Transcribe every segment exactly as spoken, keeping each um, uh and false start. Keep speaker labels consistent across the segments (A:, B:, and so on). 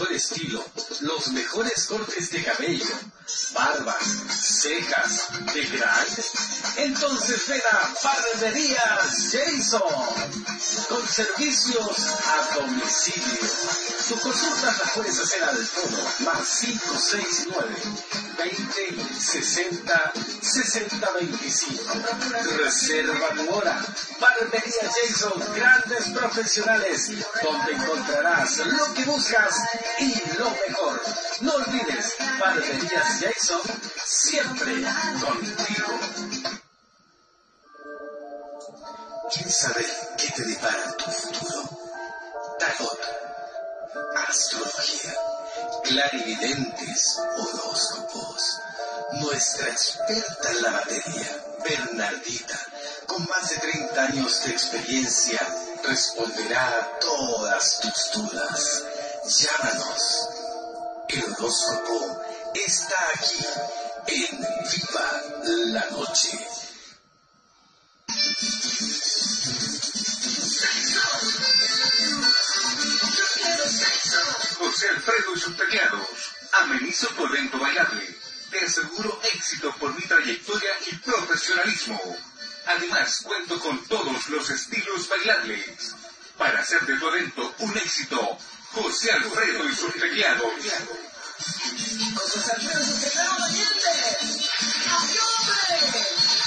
A: mejor estilo, los mejores cortes de cabello, barbas, cejas, de grande. Entonces ven a Barberías Jason, con servicios a domicilio. Tu consulta la puedes hacer al fono más cinco seis nueve, veinte, sesenta, sesenta, veinticinco. Reserva tu hora. Barberías Jason, grandes profesionales, donde encontrarás lo que buscas y lo mejor. No olvides, Barberías Jason, siempre contigo. ¿Quién sabe qué te depara tu futuro? Tarot, astrología, clarividentes, horóscopos. Nuestra experta en la materia, Bernardita, con más de treinta años de experiencia, responderá a todas tus dudas. Llámanos. El horóscopo está aquí, en Viva la Noche.
B: José Alfredo y sus pequeñados. Amenizo tu evento bailable. Te aseguro éxito por mi trayectoria y profesionalismo. Además, cuento con todos los estilos bailables. Para hacer de tu evento un éxito, José Alfredo y sus pequeñados.
C: Con José Alfredo y sus pequeñados oyentes. ¡Adiós!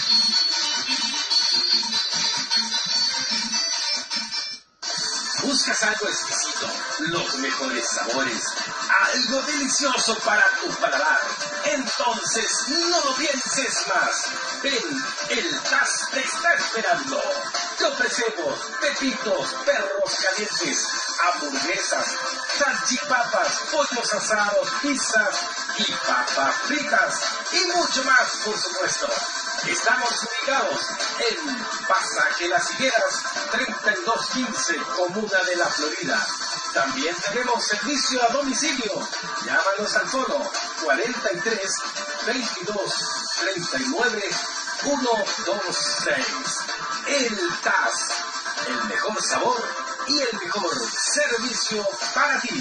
A: ¿Buscas algo exquisito? Los mejores sabores. Algo delicioso para tu paladar. Entonces, no lo pienses más. Ven, el T A S te está esperando. Te ofrecemos pepitos, perros calientes, hamburguesas, salchipapas, pollos asados, pizzas y papas fritas. Y mucho más, por supuesto. Estamos ubicados en Pasaje Las Higueras, treinta y dos quince, Comuna de la Florida. También tenemos servicio a domicilio. Llámanos al fono cuarenta y tres, veintidós, treinta y nueve, ciento veintiséis. El T A S, el mejor sabor y el mejor servicio para ti.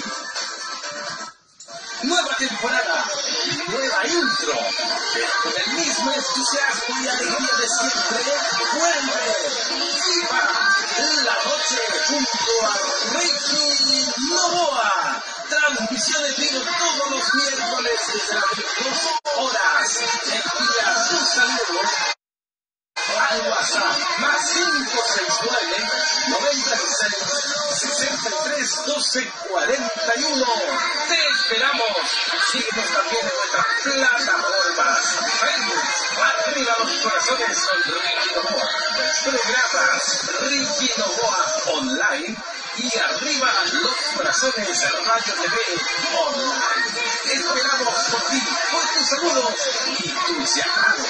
A: Nueva temporada, nueva intro, pero con el mismo entusiasmo y alegría de siempre, vuelve Viva la Noche junto a Ricky Novoa. Transmisión en vivo todos los miércoles desde las veintidós horas. Envía tus saludos al WhatsApp más cinco seis nueve, noventa y seis, sesenta y tres, doce, cuarenta y uno. Te esperamos. Síguenos también en nuestras plataformas. Facebook, Arriba los Corazones con Ricky Novoa. Programas Ricky Novoa Online y Arriba los Corazones Radio T V Online. Esperamos por ti, por tus saludos y tus llamados.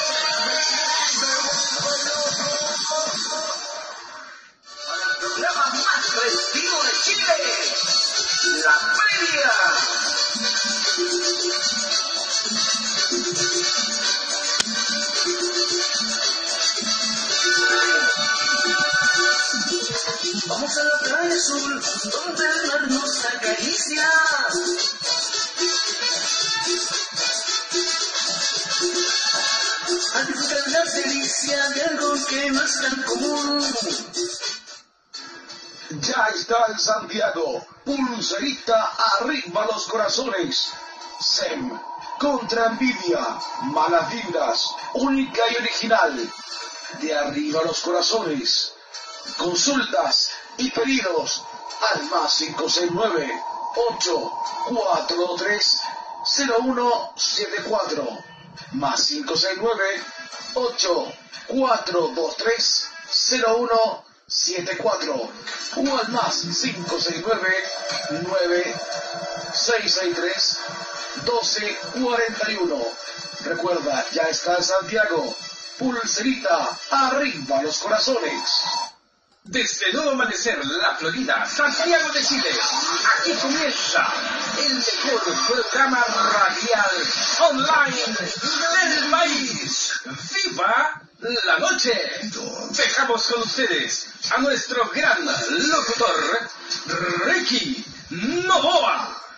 C: Programa más festivo de Chile, La Feria. Vamos a la playa azul, donde el mar nos acaricia. A disfrutar la delicia de algo que no es tan común.
D: Ya está en Santiago, Pulserita Arriba los Corazones. S E M, contra envidia, malas vibras, única y original. De Arriba los Corazones. Consultas y pedidos al más cinco seis nueve, ocho cuatro tres, cero uno siete cuatro. Más cinco seis nueve, ocho cuatro dos tres, cero uno siete cuatro. O al más cinco seis nueve, nueve seis seis tres, doce cuarenta y uno. Recuerda, ya está en Santiago. Pulserita Arriba los Corazones.
A: Desde Nuevo Amanecer, La Florida, Santiago de Chile, aquí comienza el mejor programa radial online del país. ¡Viva la Noche! Dejamos con ustedes a nuestro gran locutor, Ricky Novoa.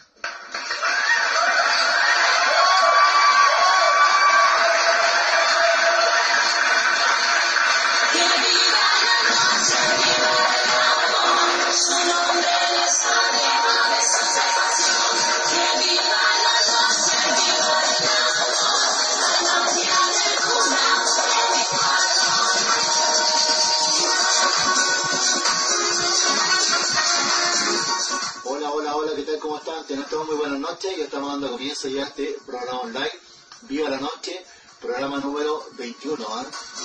E: ¿cómo están? Tengan todos muy buenas noches. Ya estamos dando comienzo ya a este programa online. Viva la noche, programa número veintiuno. ¿eh?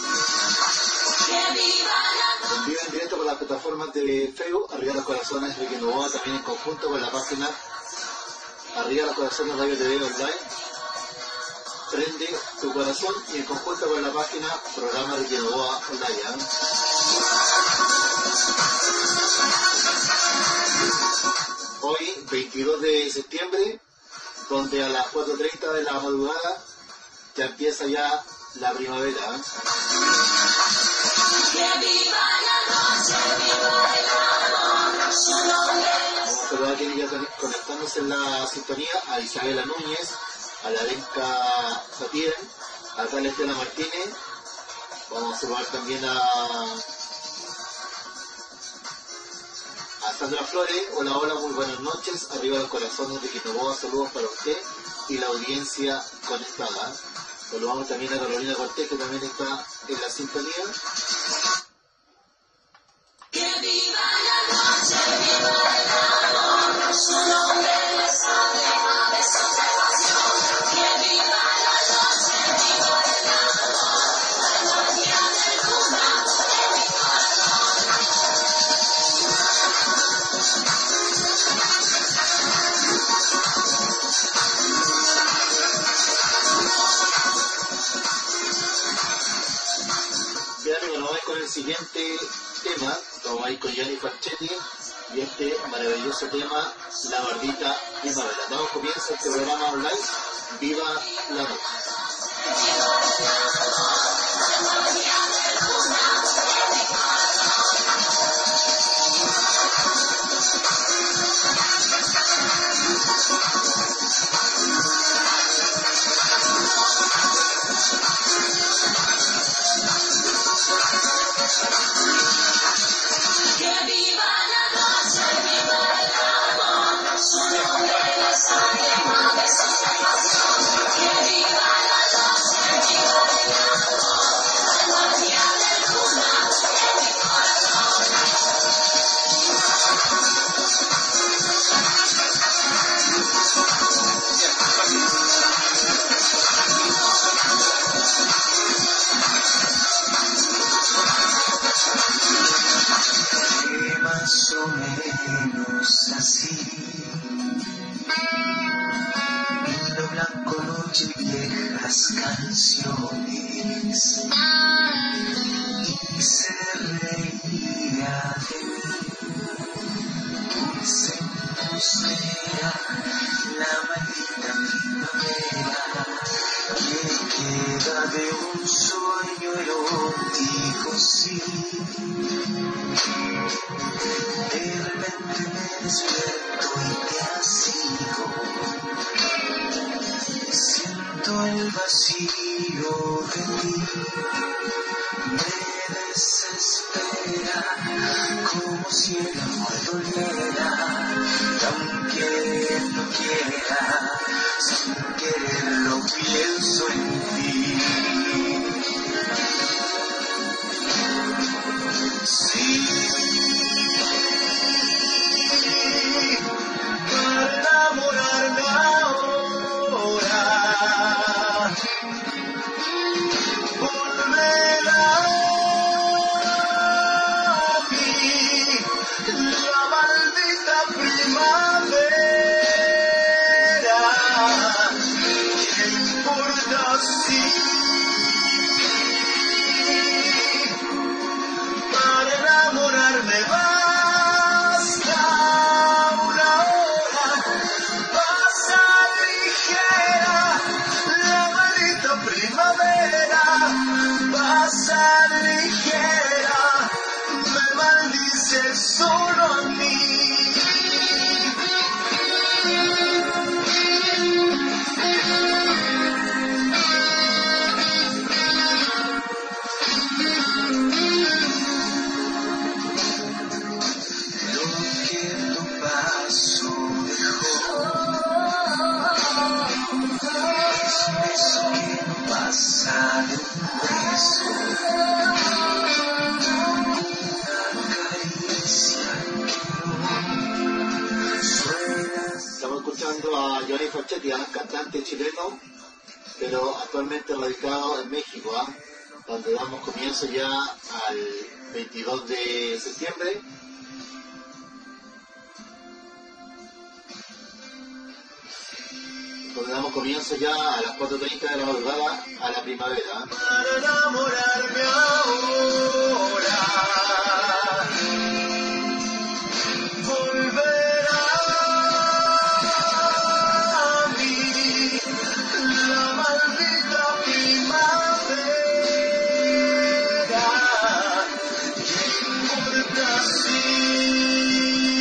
E: En vivo en directo por las plataformas de Facebook, Arriba los Corazones, Ricky Novoa, también en conjunto con la página Arriba los Corazones Radio T V Online. Prende tu corazón y en conjunto con la página Programa Ricky Novoa Online. ¿eh? Hoy, veintidós de septiembre, donde a las cuatro y treinta de la madrugada ya empieza ya la primavera. ¿eh? Vamos a saludar a quienes ya están conectándose en la sintonía, a Isabela Núñez, a la Lenca Satien, a Carla Estela Martínez. Vamos a saludar también a A Sandra Flores. Hola, hola, muy buenas noches. Arriba los corazones de Quinoboa, saludos para usted y la audiencia conectada. Saludamos también a Carolina Cortés, que también está en la sintonía.
C: Que viva la noche, viva el amor, su nombre les aleja de su separación. Que viva la noche, viva el amor, la gloria de luna de mi corazón.
E: Bien, amigos, nos vamos con el siguiente tema. Vamos a ir con Gianni Falchetti y este maravilloso tema, La Bardita Primavera. Damos comienzo a este programa online. Viva la noche.
C: Que viva la noche, viva el amor, su nombre les aleja de su separación. Que viva la noche, viva el amor, la gloria de luna de mi corazón.
A: Más o menos así, vino blanco, noche, viejas canciones, y se reía de mí, dulce embustera, la maldita primavera, que queda de un sueño erótico, sí. De repente me despierto y te asigo. Siento el vacío de ti. Me desespera como si el amor doliera. Aunque no quiera, sin quererlo pienso en ti. Sí. Para enamorarme ahora, volverá a mí la maldita primavera. ¿Qué importa si para enamorarme basta una hora? Pasa ligera la maldita primavera, pasa ligera, me maldice solo a mí. Lo que tu paso dejó es un beso que no pasa de un beso, una caricia que no suena.
E: Johnny Falchetti, ¿ah? Cantante chileno, pero actualmente radicado en México, ¿ah? Donde damos comienzo ya al veintidós de septiembre. Donde damos comienzo ya a las cuatro treinta de la madrugada a la primavera.
A: Para enamorarme ahora, volverá a mí la maldita primavera. ¿Qué importa si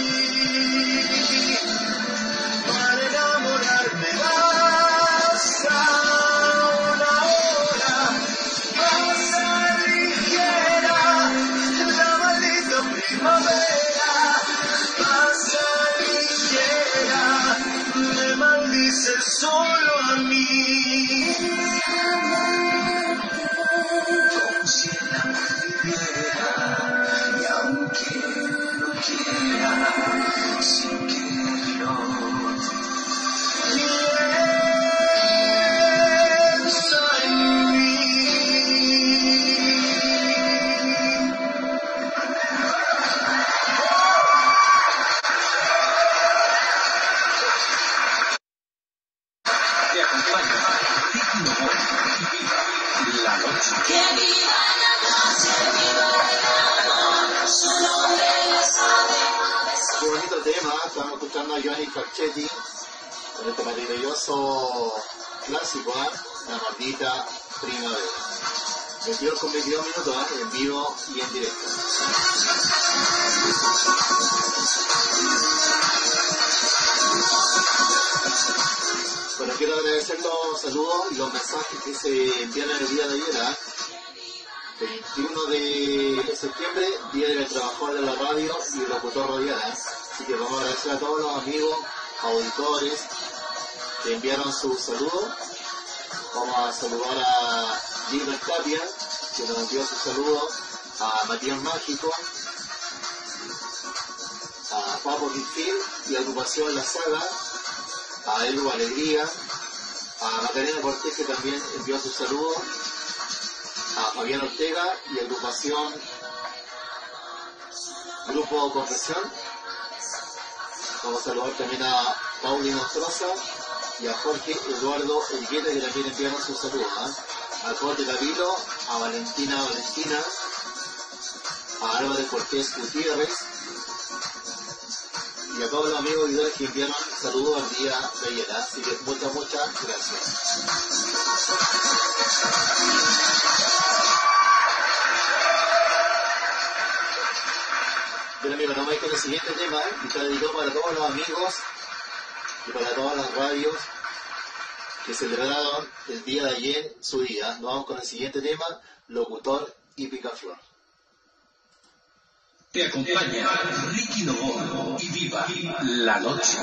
A: para enamorarme basta una hora? Pasa ligera la maldita primavera, pasa ligera, me maldice solo a mí. Como si el amor viviera, y aunque no quiera, sin quererlo, piensa en mí. Te acompaña Ricky Novoa y Viva la noche.
C: Que viva la noche, viva el amor, su nombre le sabe a besos.
E: Qué bonito tema, ¿ah? Estamos escuchando a Johnny Falchetti con este maravilloso clásico, ¿ah? La maldita primavera. veintidós con veintidós minutos, ¿ah? En vivo y en directo. Bueno, quiero agradecer los saludos y los mensajes que se enviaron el día de ayer, ¿ah? veintiuno de septiembre, Día del Trabajador de la Radio y Locutor Radial, ¿eh? Así que vamos a agradecer a todos los amigos, auditores que enviaron sus saludos. Vamos a saludar a Gilbert Tapia, que nos envió sus saludos, a Matías Mágico, a Papo Quintil y Agrupación La Saga, a Edu Alegría, a Macarena Cortés, que también envió sus saludos, a Fabián Ortega y Agrupación Grupo Confesión. Vamos a saludar también a Pauli Nostroza y a Jorge Eduardo Elgueta, que también enviaron sus saludos, ¿eh? A Jorge Davilo, a Valentina Valentina, a Álvaro Cortés Gutiérrez y a todos los amigos y auditores que enviaron saludos al día de ayer. Así que muchas, muchas gracias. Bien amigos, nos vamos a ir con el siguiente tema, ¿eh? Y está dedicado para todos los amigos y para todas las radios que celebraron el día de ayer su día. Nos vamos con el siguiente tema, Locutor y Picaflor.
A: Te acompaña Ricky Novoa y Viva la noche.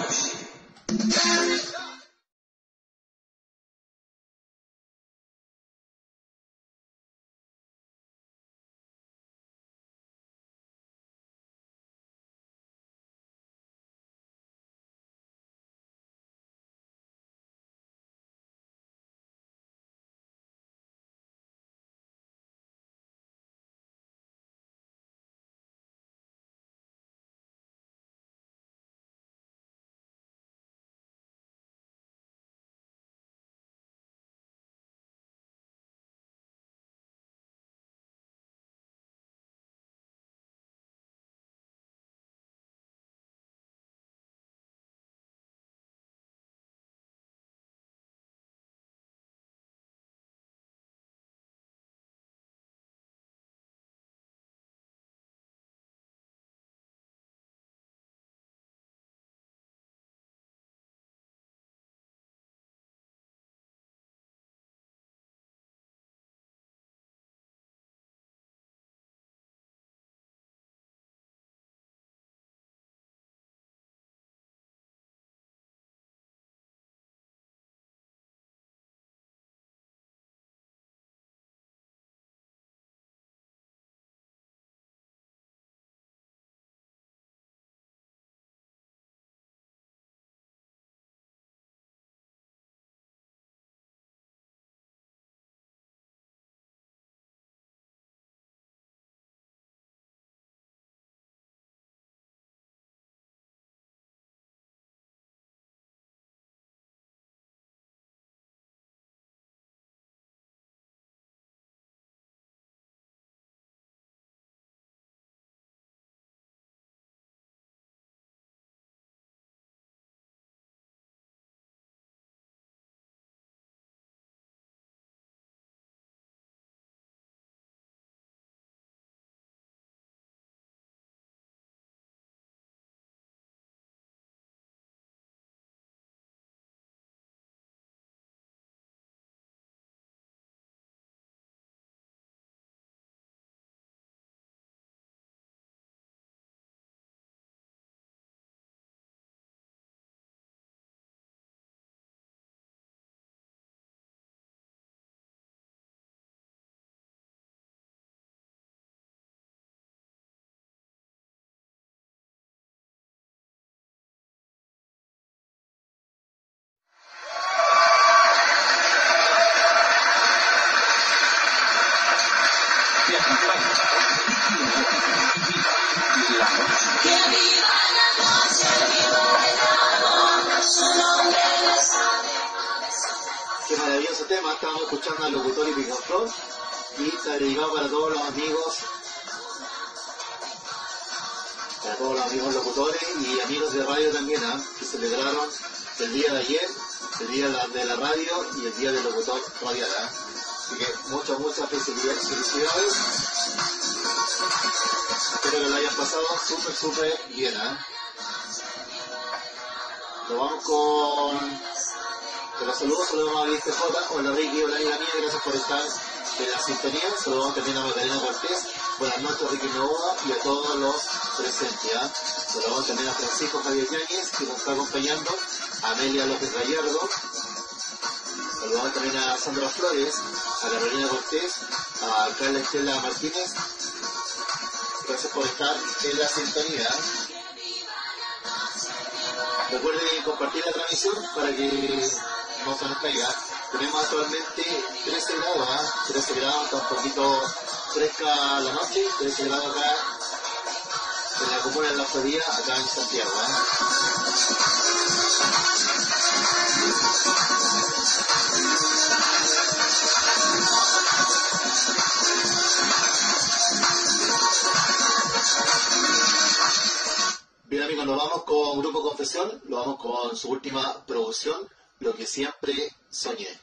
A: propia campaña. La noche.
C: Que viva la noche, viva el amor, su nombre lo sabe.
E: Qué maravilloso tema, estábamos escuchando al locutor y Picaflor y está dedicado para todos los amigos, para todos los amigos locutores y amigos de radio también, ¿eh? Que celebraron el día de ayer, el día de la radio y el día del locutor radial, ¿eh? Así que muchas, muchas felicidades, felicidades. Espero que lo hayan pasado súper, súper bien, ¿eh? Nos vamos con... Te los saludos, saludamos a Viste J, hola Ricky, hola amiga mía, gracias por estar en la sintonía. Saludamos también a Magdalena Cortés, buenas noches Ricky Novoa y a todos los presentes. ¿eh? Saludamos también a Francisco Javier Yáñez, que nos está acompañando, a Amelia López Gallardo. Saludamos también a Sandra Flores, a Carolina Cortés, a Carla Estela Martínez. Gracias por estar en la sintonía. Recuerden compartir la transmisión para que no se nos caiga. Tenemos actualmente trece grados, ¿eh? trece grados, está un poquito fresca la noche, trece grados acá en la comuna de La Florida, acá en Santiago. ¿eh? Bien amigos, nos vamos con Grupo Confesión, lo vamos con su última producción, Lo que siempre soñé.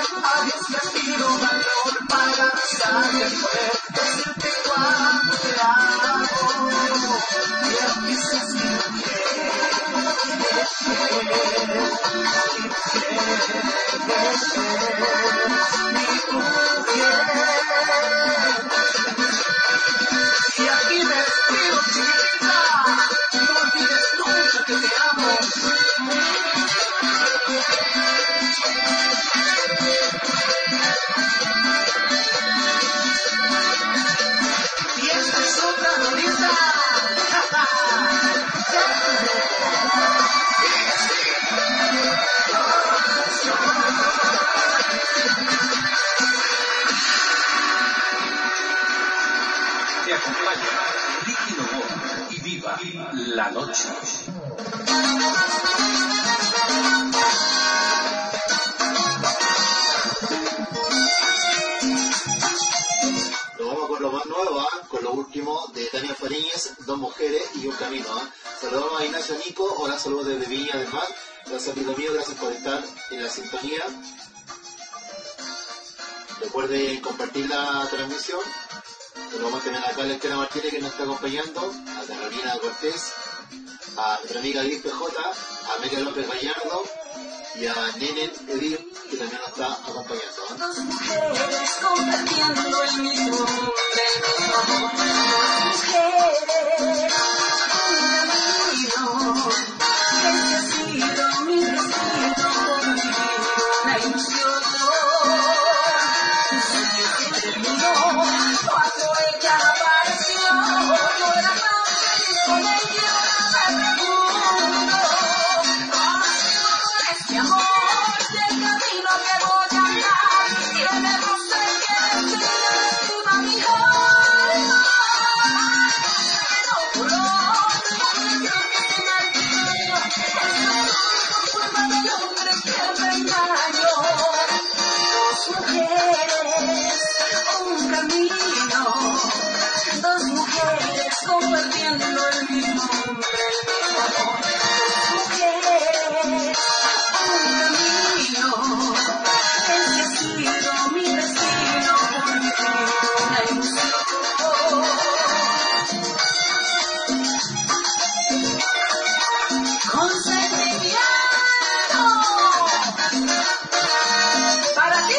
C: También a Dios le pido valor para abrazarte, poder decirte cuánto te amo.
A: Y aquí me despido, chiquitita. No olvides nunca que te amo. Y esta es otra Lolita.
B: Te acompaña Ricky Novoa y Viva la Noche.
E: Nos vamos con lo más nuevo, ¿ah? Con lo último de Tania Fariñez, Dos Mujeres y Un Camino. ¿ah? Saludamos a Ignacio Nico, hola, saludos desde Viña del Mar. Gracias, amigo mío, gracias por estar en la sintonía. Recuerden compartir la transmisión. Nos vamos a tener acá a la Estela Martínez que nos está acompañando, a Carolina Cortés, a nuestra amiga Liz P J, a Amelia López Gallardo y a Nenen Edith, que también nos está acompañando. ¿ah?
C: Dos mujeres compartiendo el mismo hombre, amor. Dos mujeres, un camino. Ese ha sido mi destino, por vivir una ilusión. Un sueño que terminó cuando ella apareció. Yo era tan feliz con ella, me pregunto cómo sigo este amor del camino que voy a andar. Tiene rosa y tiene encima mi alma. No color, porque creo que se me olvidó. Es por culpa del hombre que me engañó. Dos mujeres, un camino. Dos mujeres compartiendo el mismo hombre, el mismo amor. Dos mujeres, un camino. Ese ha sido mi destino, por vivir una ilusión. Consentimiento para ti.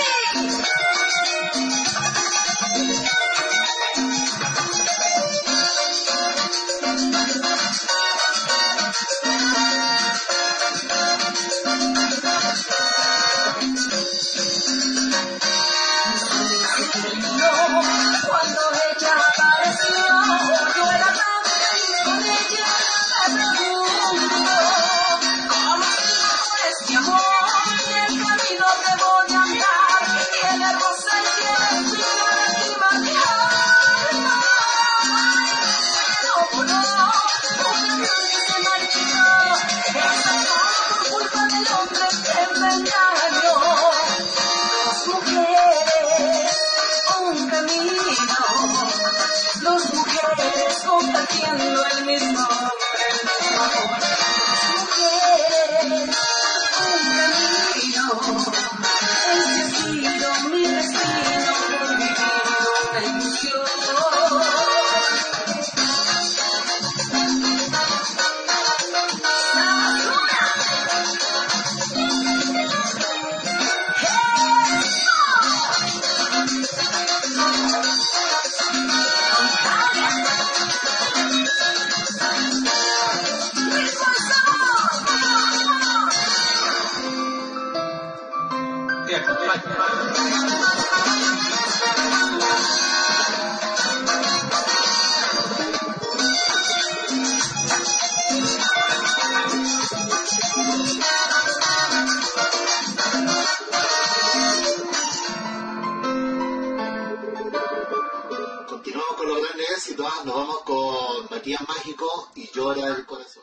C: Cuando ella apareció, yo era tan feliz con ella, me pregunto cómo sigo este amor del camino que voy a andar. Tiene rosa y tiene encima, encima mi alma. No color, porque creo que se me olvidó. Es amor por culpa del hombre que me engañó. Dos mujeres, un camino. Dos mujeres compartiendo el mismo hombre, el mismo amor. Dos mujeres, un camino. Ese ha sido mi destino, por vivir una ilusión.
B: Te acompaña
E: Continuamos con los grandes éxitos, ¿ah? Nos vamos con Matías Mágico y Llora el Corazón.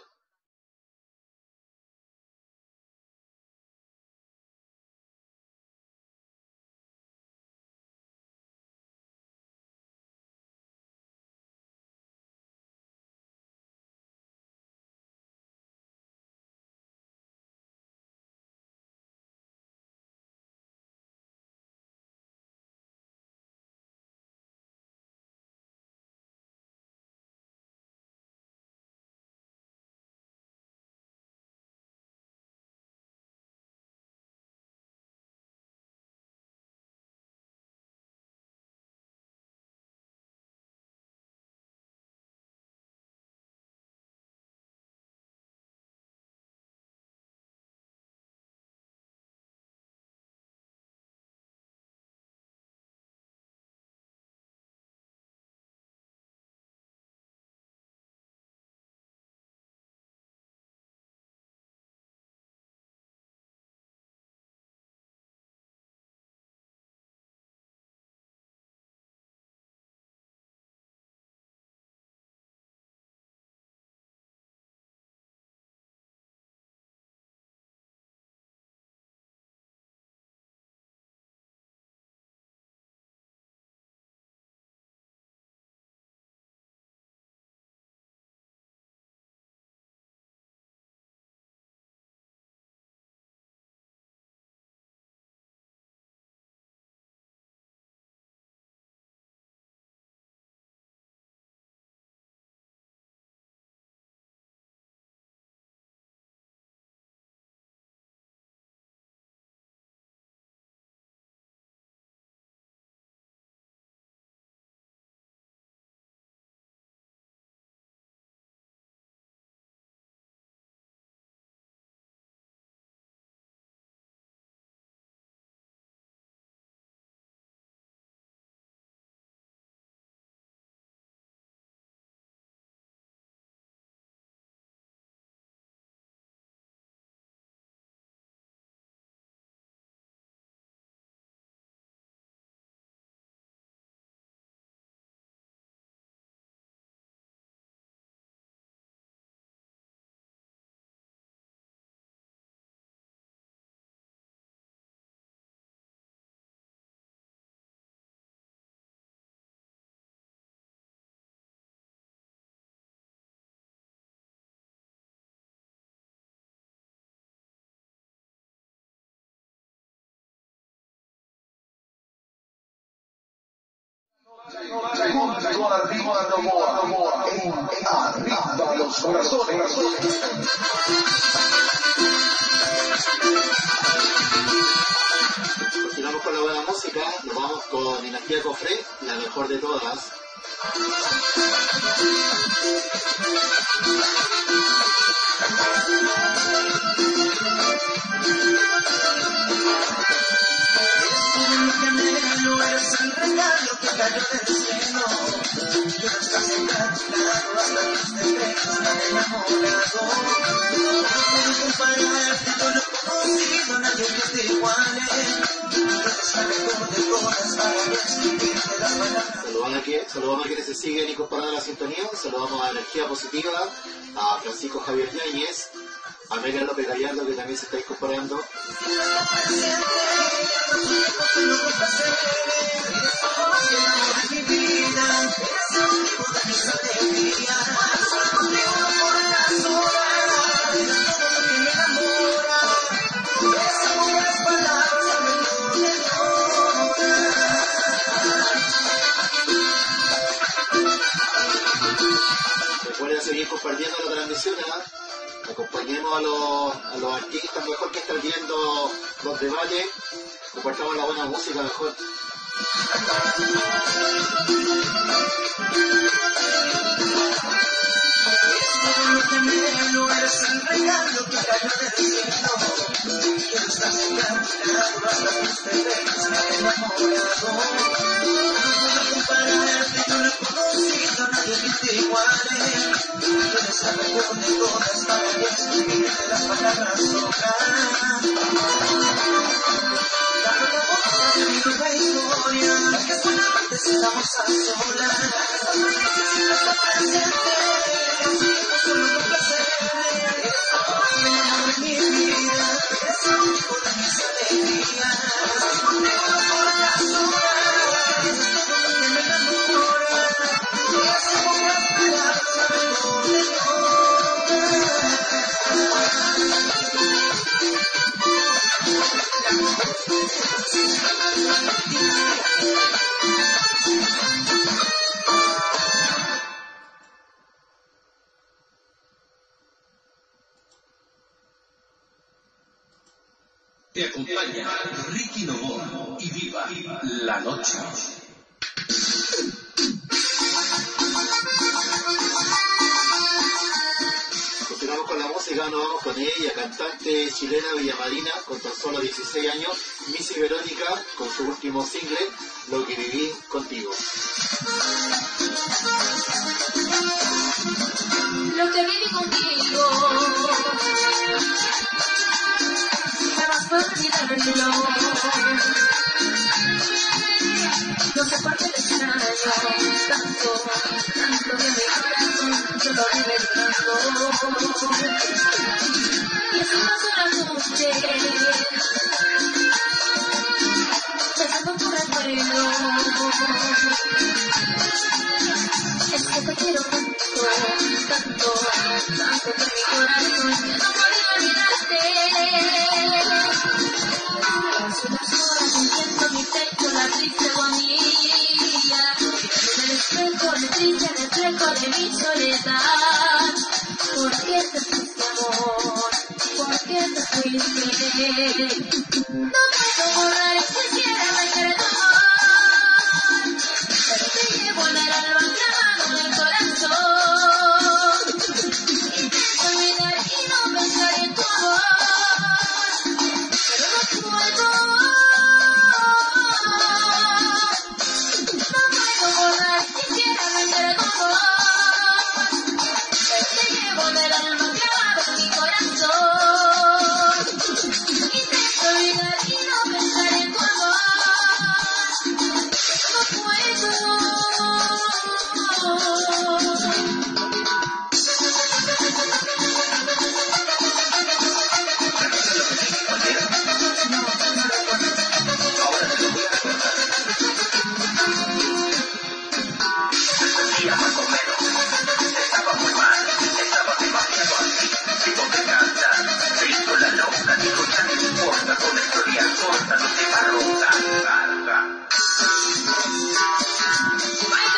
D: junto a Ricky Novoa, en Arriba los Corazones.
E: Continuamos con la buena música, nos vamos con Dinastía Cofré, la mejor de todas.
A: Es el regalo que cayó del cielo. Yo no estás encantado hasta tus decretos me han enamorado. Puedo compararte con lo conocido, nadie que te iguale. Eres la mejor de todas para describirte las palabras.
E: Saludamos a, que, saludamos a quienes se siguen incorporando a la sintonía. Saludamos a Energía Positiva, a Francisco Javier Yáñez, a Megan López Gallardo, que también se está incorporando. Recuerden seguir compartiendo la transmisión, ¿eh? Acompañemos a los, a los artistas mejor que están viendo los debates, compartamos la buena música mejor.
A: Eres el regalo que cayó del cielo. Quiero estar encantado hasta tus defectos me han enamorado. Puedo compararte con lo conocido, nadie que te iguale. Eres la mejor de todas para describirte las palabras sobran. Dame la voz de mi nueva historia, que fue antes estamos a solas. Esta noche necesito estar presente, solo con placer. Eres el amor de mi vida, eres el único de mis alegrías. Contigo por las horas, es todo lo que me enamora. Y así pocas palabras, la mejor de todas.
B: Te acompaña Ricky Novoa y Viva la Noche.
E: Continuamos con la música, nos vamos con ella, cantante chilena villamarina con tan solo dieciséis años, Missy Verónica, con su último single, Lo que viví contigo.
C: Lo que viví contigo jamás puedo olvidarlo. No sé por qué te extraño tanto, tanto de mi corazón, yo lo vive llorando. Y es una sola noche, pensando en tu recuerdo. Es que te quiero tanto, tanto, tanto que mi corazón no puede olvidarte. Paso las horas sintiendo mi pecho la triste agonía. En el espejo, el triste reflejo de mi soledad. ¿Por qué te fuiste, amor? ¿Por qué te fuiste? No puedo borrar, quisiera vengar tu amor, pero te llevo en el alma clavado en el corazón. Intento olvidar y no pensar en tu amor, pero no puedo. No puedo borrar, quisiera vengar tu amor, pero te llevo en el alma clavado en mi corazón. Intento olvidar y no pensar en tu amor, pero no puedo.
A: Día más o menos, estaba muy mal, estaba demasiado así, tipo me canta, se hizo la loca, dijo ya no importa, con historia corta, no te va a rotar, larga.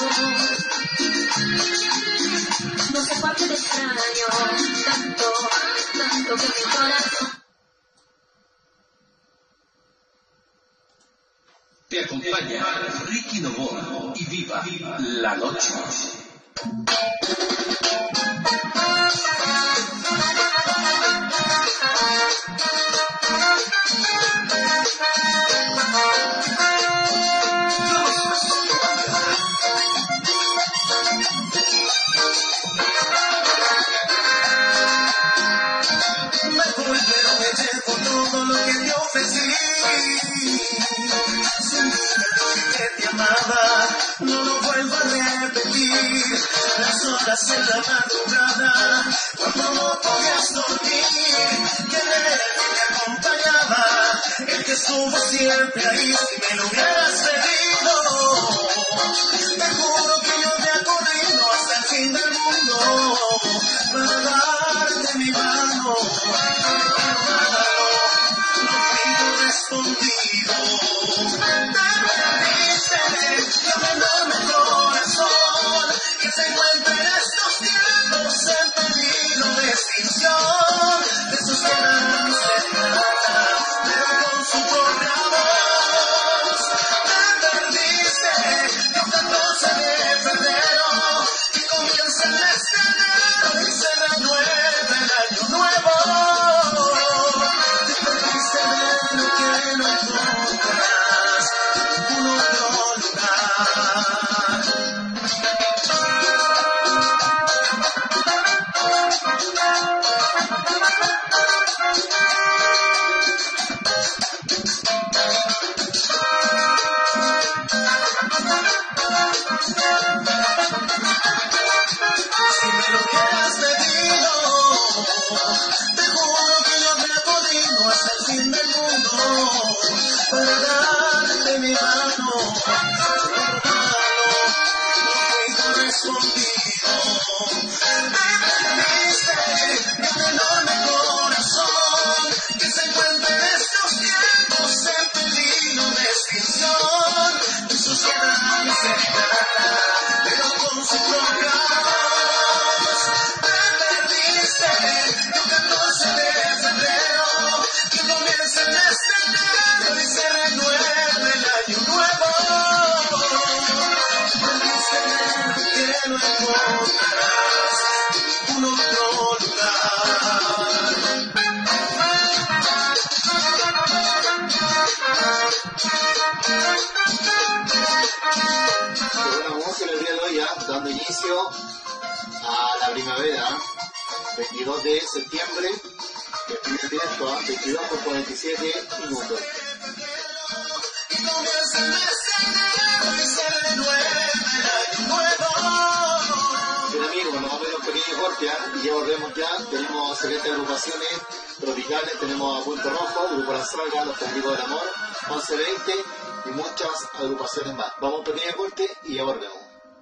C: No sé por qué te extraño tanto, tanto que mi corazón.
A: Te acompaña Ricky Novoa y Viva la Noche.
F: Todo lo que te ofrecí, sin que te amaba, no lo vuelvo a repetir. Las horas en la madrugada, cuando no podías dormir, que era el que te acompañaba, el que estuvo siempre ahí. Si me lo hubieras pedido, te juro que yo te he corrido hasta el fin del mundo para darte mi mano. Escondido, me perdiste, yo me enorme corazón, que se encuentra en estos tiempos en peligro de extinción, de sus ganas se trata, pero con su propia voz. Me perdiste, yo catorce de febrero, que comienza el mes de enero y se renueva el año nuevo. Que no encontrarás un otro lugar. Si me lo hubieras pedido, te juro que yo me he podido hasta el fin del mundo para darte mi mano. No fui correspondido. Me perdiste de un enorme corazón que se encuentra en estos tiempos en peligro de extinción. De sus ganas se trata, pero con su propia voz. Me perdiste de un catorce de febrero, que comienza el mes de enero y se renueva el año nuevo. Perdiste que no encontrarás un otro lugar.
E: Bueno, vamos a el día de hoy ya, dando inicio a la primavera, veintidós de septiembre, el primer directo a veintidós con cuarenta y siete minutos.
F: Y comienza el mes de enero y se renueva el año nuevo.
E: Bien amigos, nos vamos a ver un pequeño corte ¿eh? Y ya volvemos ya. Tenemos excelentes agrupaciones tropicales, tenemos a Punto Rojo, Grupo La Salga, Los Testigos del Amor, once veinte y muchas agrupaciones más. Vamos a un pequeño corte y ya volvemos.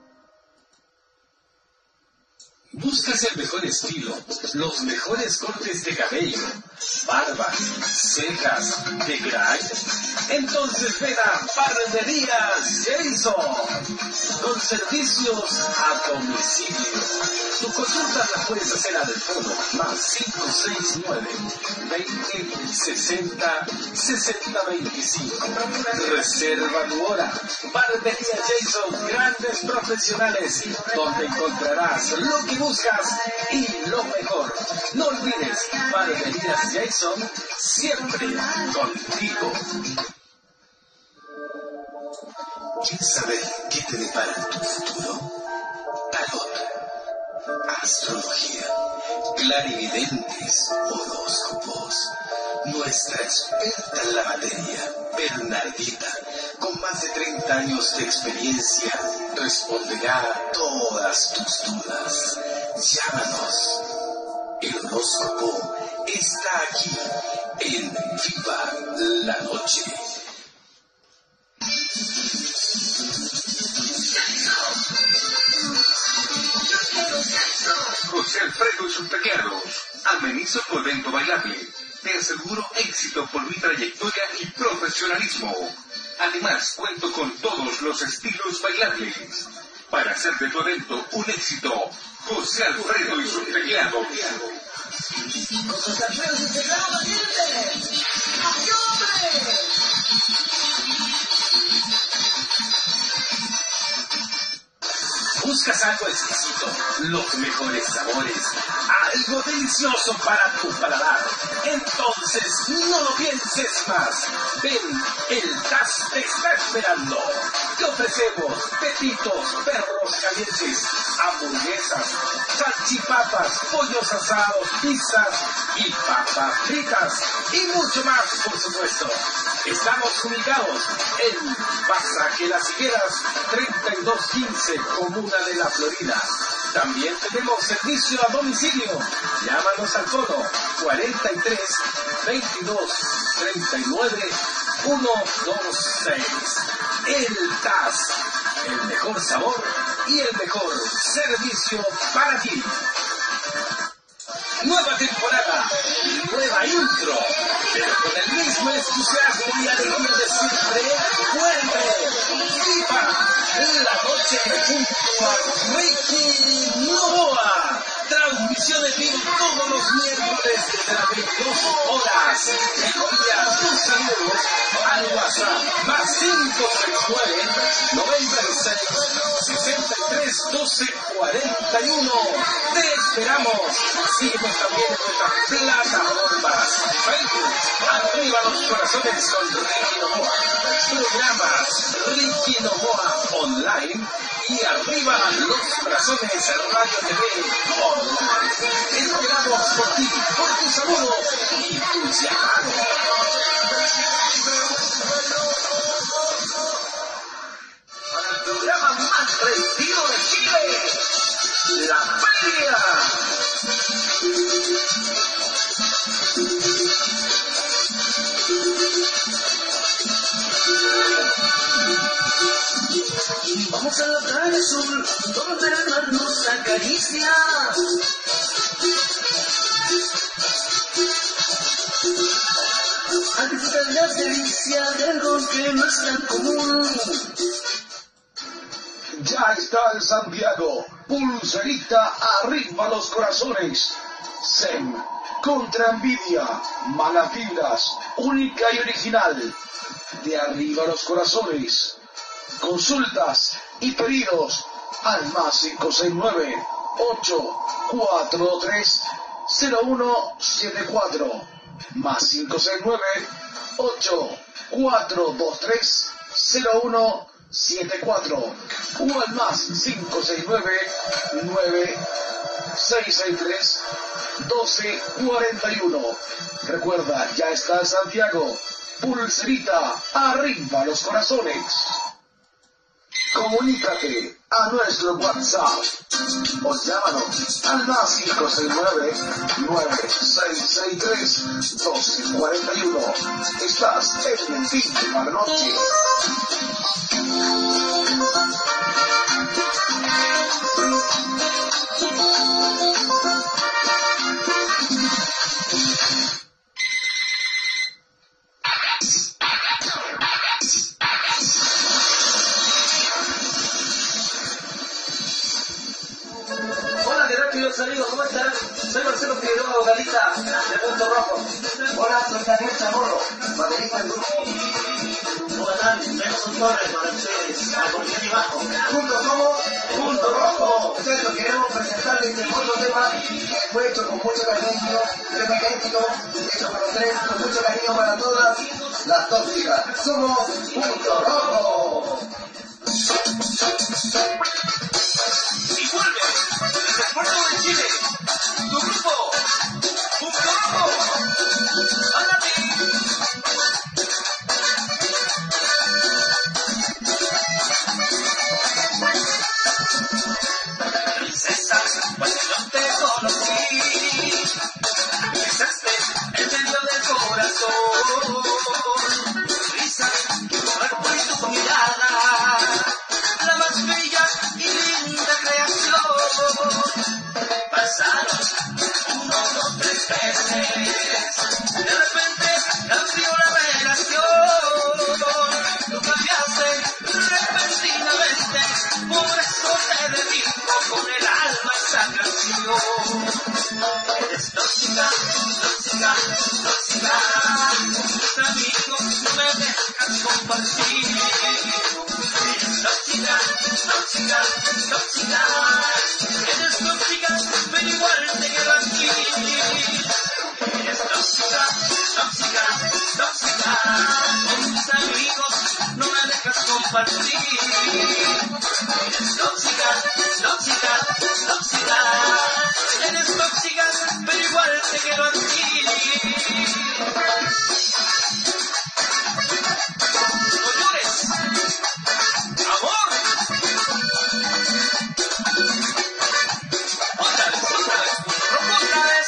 A: ¿Buscas el mejor estilo, los mejores cortes de cabello, barbas, cejas, de grind? Entonces ven a Barberías Jason, con servicios a domicilio. Tu consulta la puedes hacer al teléfono más cinco seis nueve, veinte, sesenta, sesenta veinticinco. Reserva tu hora. Barbería Jason, grandes profesionales, donde encontrarás lo que buscas y lo mejor. No olvides, Barberías Jason, siempre contigo. ¿Quieres saber qué te depara en tu futuro? Tarot, astrología, clarividentes, horóscopos. Nuestra experta en la materia, Bernardita, con más de treinta años de experiencia, responderá a todas tus dudas. Llámanos. El horóscopo está aquí en Viva la Noche.
B: José Alfredo y sus teclados. Amenizo tu evento bailable. Te aseguro éxito por mi trayectoria y profesionalismo. Además, cuento con todos los estilos bailables. para hacer de tu evento un éxito. José Alfredo y sus teclados.
A: José Alfredo y sus teclados, valiente. ¡Ay, hombre! ¿Buscas algo exquisito? Los mejores sabores. Algo delicioso para tu paladar. Entonces, no lo pienses más. Ven, el T A S te está esperando. Te ofrecemos pepitos, perros calientes, hamburguesas, salchipapas, pollos asados, pizzas y papas fritas. Y mucho más, por supuesto. Estamos ubicados en Pasaje Las Higueras, treinta y dos quince, Comuna de la Florida. También tenemos servicio a domicilio. Llámanos al codo cuarenta y tres, veintidós, treinta y nueve, ciento veintiséis. El T A S, el mejor sabor y el mejor servicio para ti. Nueva temporada, nueva intro, pero con el mismo entusiasmo y alegría de siempre, vuelve Viva la Noche junto a Ricky Novoa. Transmisión en vivo todos los miércoles desde las veintidós horas. Envía tus saludos al WhatsApp más cinco seis nueve, noventa y seis, sesenta y tres, doce, cuarenta y uno. Te esperamos. Síguenos también en nuestras plataformas. Facebook, Arriba los Corazones con Ricky Novoa. Programas Ricky Novoa Online y Arriba los Corazones Radio T V Online. Esperamos por ti, por tus saludos y tus llamados. Para el programa más prendido de Chile, La Feria. Vamos a la playa azul, todo el mar nos acaricia. A disfrutar la delicia de algo que no es tan común.
D: Ya está en Santiago, Pulserita Arriba los Corazones. S E M, contra envidia, malas vibras, única y original. De Arriba los Corazones. Consultas y pedidos al más cinco seis nueve, ocho cuatro tres, cero uno siete cuatro, más cinco seis nueve, ocho cuatro dos tres, cero uno siete cuatro, o al más cinco seis nueve, nueve seis seis tres, doce cuarenta y uno. Recuerda, ya está en Santiago, Pulserita Arriba los Corazones. Comunícate a nuestro WhatsApp o llámanos al más cinco seis nueve, nueve seis seis tres, doce cuarenta y uno. Estás en Viva la Noche.
A: Amigos, ¿cómo están? Soy Marcelo Figueroa, vocalista de Punto Rojo. Hola, soy Daniel Chamorro, baterista del grupo. ¿Cómo están? Nelson Torres, para ustedes, acordeón y bajo. Punto como Punto Rojo. Ustedes queremos presentarles este hermoso tema que fue hecho con mucho cariño, tema idéntico, hecho por los tres, con mucho cariño para todas las tóxicas. Somos Punto Rojo. Y vuelve desde el puerto de Chile, tu grupo, Punto Rojo. ¡Anda a ti! Princesa, cuando yo te conocí, besaste en medio del corazón. Risa, tu cuerpo y tu mirada, la más bella y linda creación. Pasaron uno, dos, tres veces, de repente cambió la relación. Tú cambiaste repentinamente, por eso Eres tóxica, tóxica, tóxica. Tus amigos no me dejan compartir. Eres tóxica, tóxica, tóxica. Eres tóxica, pero igual te quiero aquí. Eres tóxica, tóxica, tóxica. Con mis amigos no me dejas compartir. Eres tóxica, tóxica, tóxica. Eres tóxica, pero igual te quiero a ti. No llores. Amor. Otra vez, otra vez, rompo otra vez.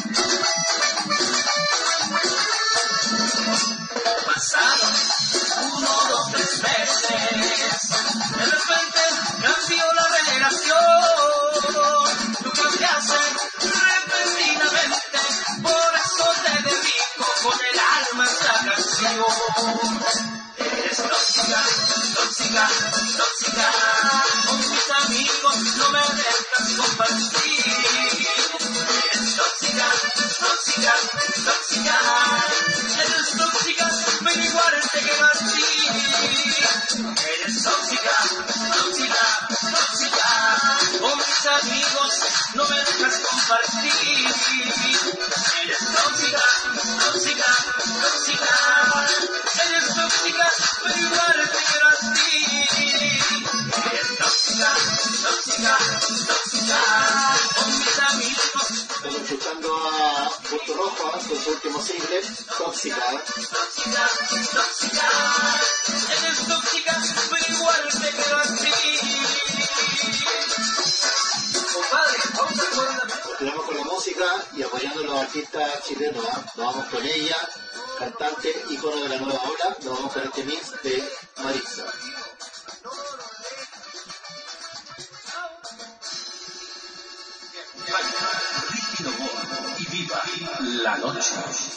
A: Pasaron uno, dos, tres meses. De repente cambió la relación. Tú cambiaste repentinamente, por eso te dedico con el alma esta canción. Eres tóxica, tóxica, tóxica. Con mis amigos no me dejas compartir. Eres tóxica, tóxica, tóxica. Eres tóxica, pero igual te quiero a ti. Eres tóxica, tóxica, tóxica. Con mis amigos no me dejas compartir. Eres tóxica, tóxica, tóxica. Eres tóxica, pero igual te quiero a ti. Eres tóxica, tóxica, tóxica. Con mis amigos.
E: Estamos escuchando a Punto Rojo con su último single, Tóxica.
A: Tóxica, tóxica. Eres tóxica, pero igual te quiero a ti. Compadre, vamos a jugar una...
E: Continuamos con la música y apoyando a los artistas chilenos. ¿eh? Nos vamos con ella, cantante, ícono de la nueva ola. Nos vamos con este mix de Maritza.
A: Ricky Novoa y viva la noche.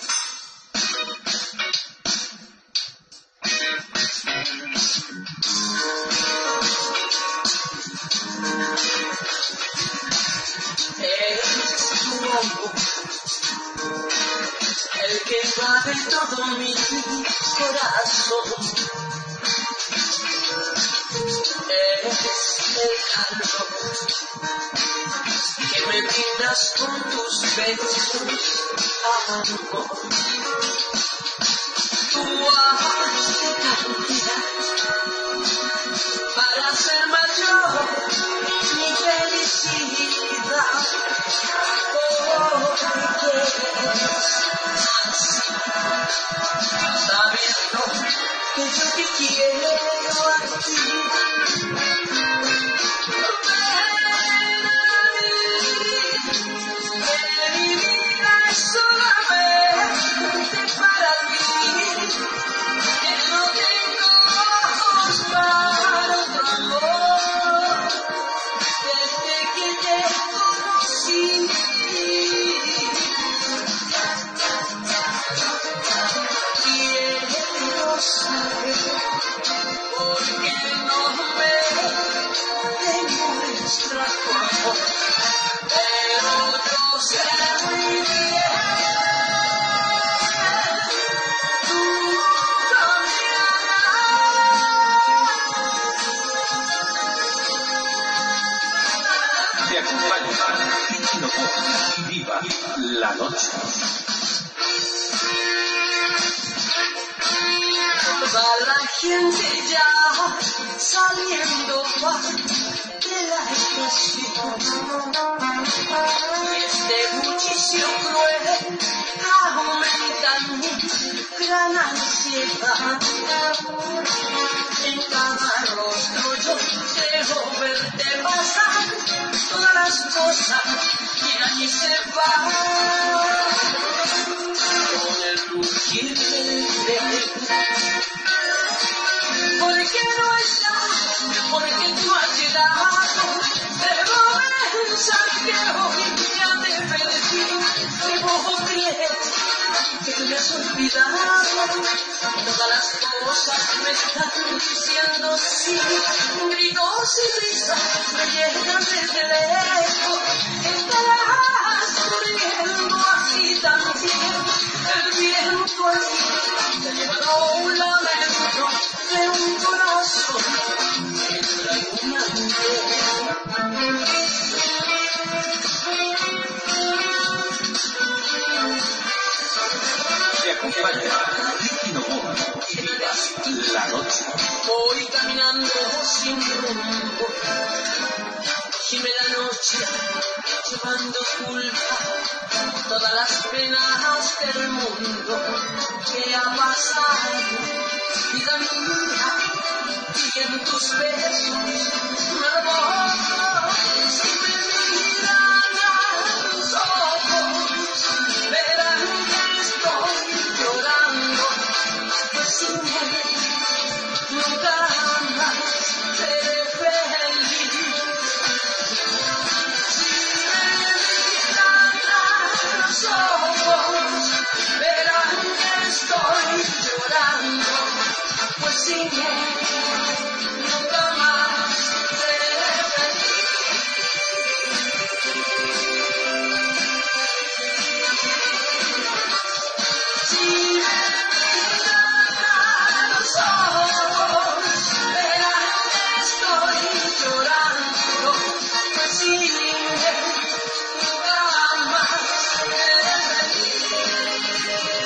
A: Es tu amor el que invade todo mi corazón. Eres el calor que me brindas con tus besos, amor. Tu cantidad para ser mayor mi felicidad. Porque sabiendo que yo te quiero a ti. Te acompaña Ricky Novoa y viva la noche. Toda la gente ya saliendo va de la estación. Este bullicio cruel aumenta mi gran ansiedad. En cada rostro yo dejo verte pasar todas las cosas que allí se van. Con el rugir del tren. Porque no estás, porque tú has llegado. Debo pensar que hoy ya te perdí. Debo creer que tú me has olvidado. Todas las cosas me están diciendo sí. Gritos y risas me llegan desde lejos. Estarás por acompaña Ricky Novoa y Viva la Noche.
C: Voy caminando sin rumbo, gime la noche, llevando culpa, todas las penas del mundo que ha pasado, vida mía, y en tus besos me remojo, si me miran a los ojos, verán que estoy llorando, pues sin él nunca más seré feliz. Si me miran a los ojos, verán que estoy llorando, pues sin él nunca más seré feliz. Si me miran a los ojos, verán que estoy llorando, pues sin él nunca más seré feliz.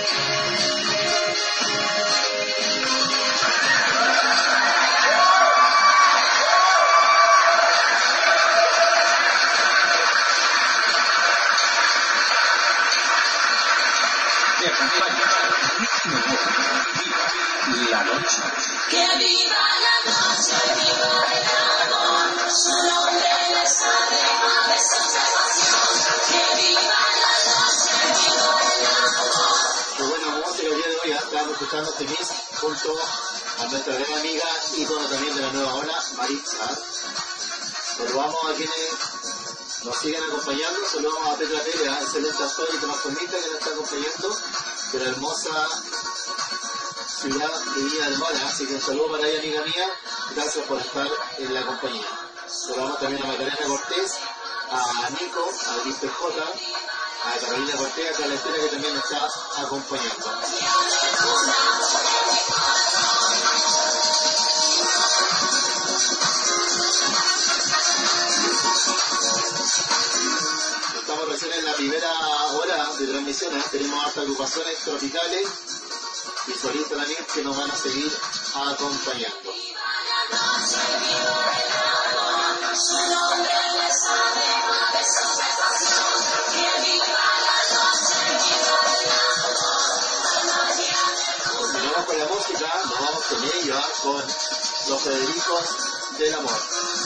A: Te acompaña Ricky Novoa y Viva la Noche.
C: Que viva la noche, viva el amor, su nombre les ha dejado besos de pasión. Que viva la noche, viva el amor.
E: Qué buena música el día de hoy. Estamos escuchando Temis junto a nuestra gran amiga, ícono también de la nueva ola, Maritza. Saludamos a quienes nos siguen acompañando. Saludamos a Petra Pérez, excelente actor y tomaconista que nos está acompañando de la hermosa ciudad de Viña del Mar. Así que un saludo para ella, amiga mía. Gracias por estar en la compañía. Saludamos también a Macarena Cortés, a Nico, a Lister J, a Carolina Cortés, a Carla Estela, que también nos está acompañando. Estamos recién en la primera hora de transmisión. Tenemos hasta agrupaciones tropicales y solistas también que nos van a seguir acompañando.
C: Su nombre les ha dejado besos de pasión. Que viva la noche, viva el amor, magia de
E: Continuamos con la música, nos vamos con ella, con los Federicos del Amor.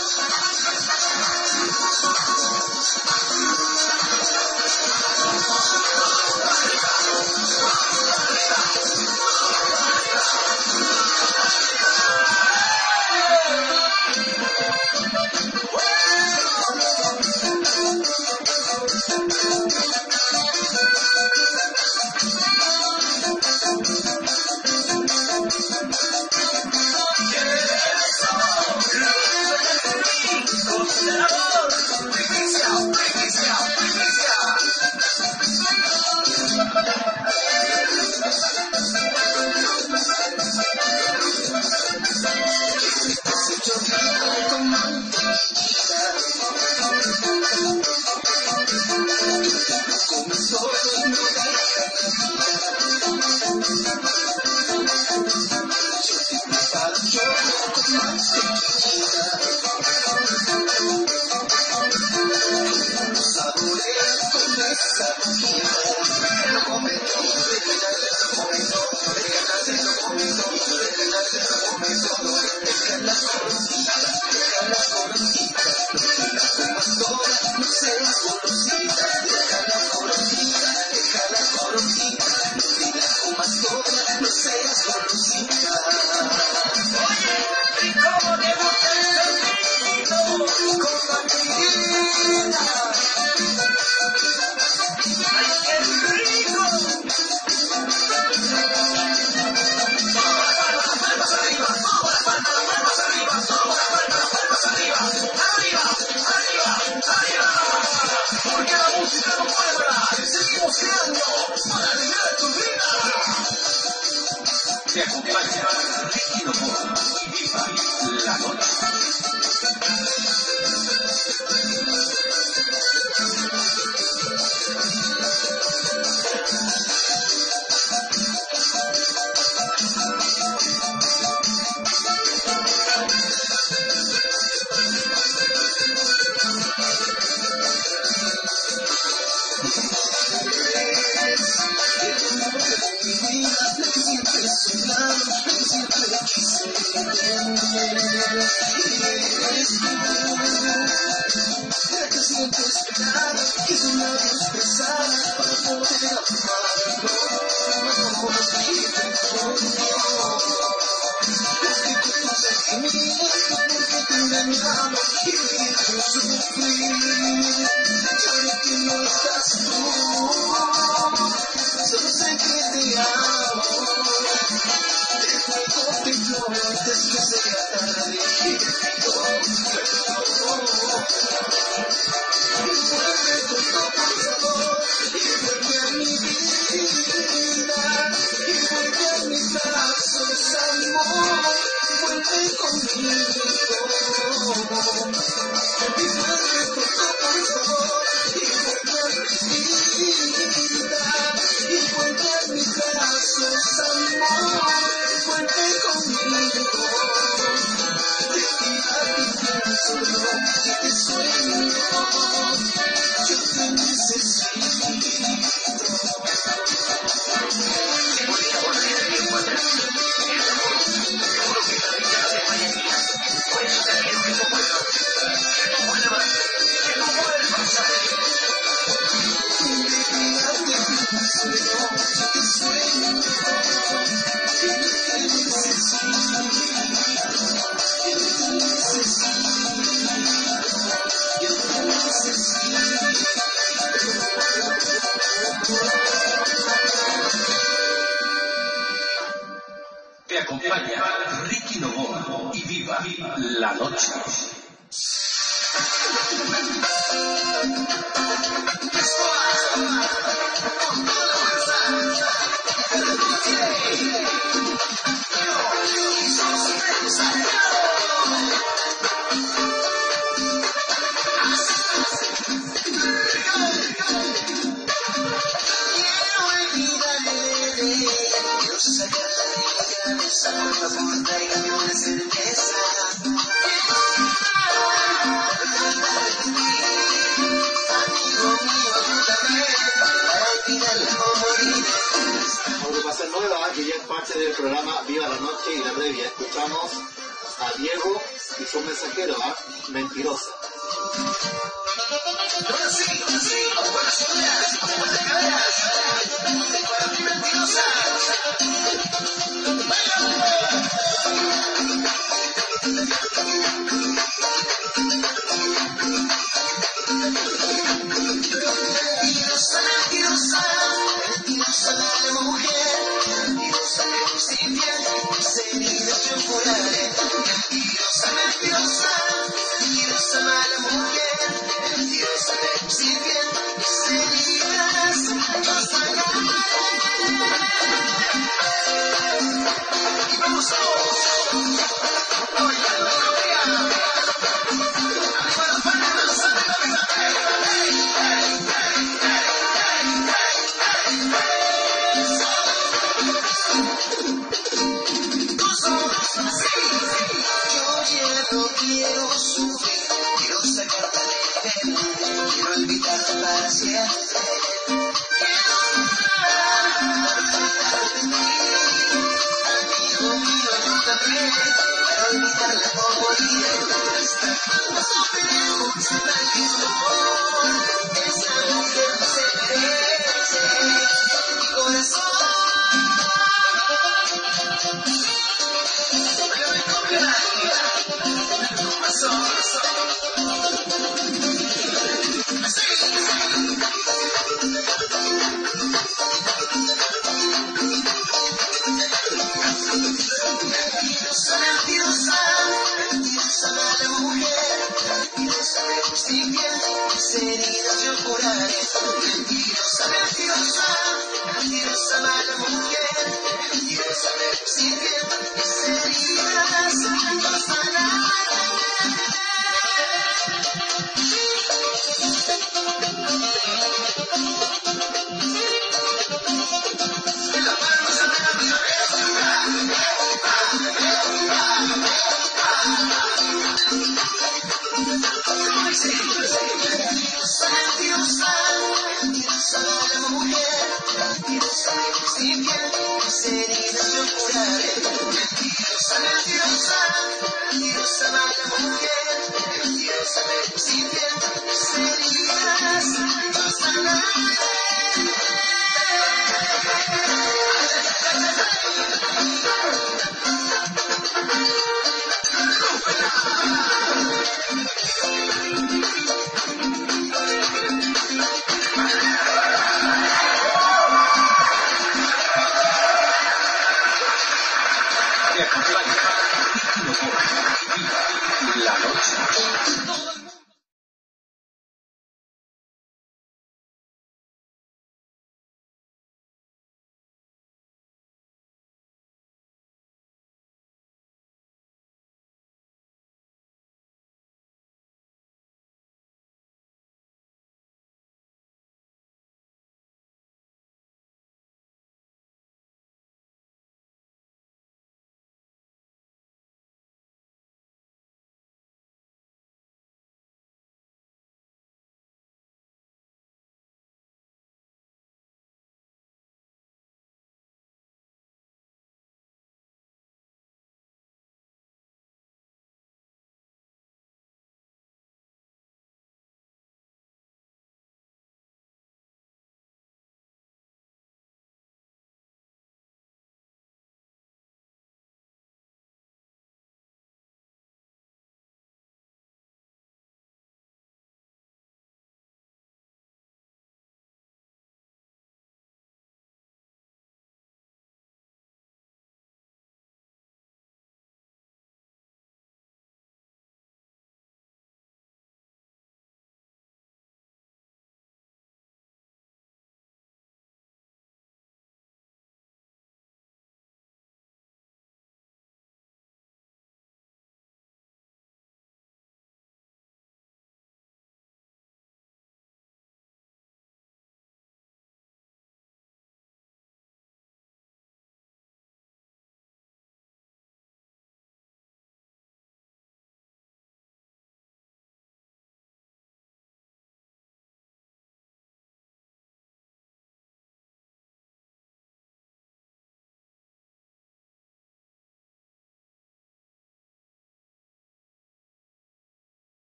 A: Te acompaña Ricky Novoa y Viva la Noche.
F: La que siento esperar, que tus labios besar para poder amarlo. Mejor morirte conmigo. Es que con tus sentimientos, porque te he engañado y me he hecho sufrir. Sabe que no estás tú, solo sé que te amo. Te traigo de flores que sea tarde. Vuelve conmigo, por favor, y vuelve a mi vida, y vuelve a mis brazos, amor, vuelve conmigo. Y vuelve conmigo, por favor, y vuelve a mi vida, y vuelve a mis brazos, amor, vuelve conmigo. Te pido solo que te sueño. Yo te necesito.
A: Voy a volver a encontrar el amor. Seguro que la vida se vaya aquí. Por eso te quiero que no vuelvas. Que no vuelvas. Que no vuelvas a ver.
F: Yo te sueño. Yo te necesito. Yo te necesito. Yo te necesito.
A: Te acompaña Ricky Novoa y Viva la Noche.
F: Quiero olvidarle de ella, quiero sacarla de mi cabeza, por favor tráigame una cerveza. Amigo mío, ayúdame para olvidarla o morir.
E: Agrupación nueva que ya es parte del programa Viva la Noche y la Previa. Escuchamos a Diego y su mensajero, ¿ah? Mentirosa.
F: Ahora sí, ahora sí, buenas ideas, buenas caderas, para mi mentirosa. Mentirosa, mentirosa, mentirosa la mujer, mentirosa que luce infiel, sería yo juraré. Mentirosa, mentirosa, mentirosa mala mujer, mentirosa que luce infiel, serías yo sacaré. Y vamos todos, bailando Colombia, arriba las palmas, arriba, arriba, hey, hey, hey, hey, hey, hey, hey. Tú sos así, yo ya no quiero sufrir, quiero sacarte del tema, quiero olvidarte para siempre. Quiero olvidar, olvidarte de ti, amigo mío, ayúdame para olvidarla por morir. No superemos el maldito amor, esa mujer no se merece mi corazón. Pero me copia la vida, corazón, corazón. Así. Mentirosa, mentirosa, mentirosa mala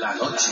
A: la noche.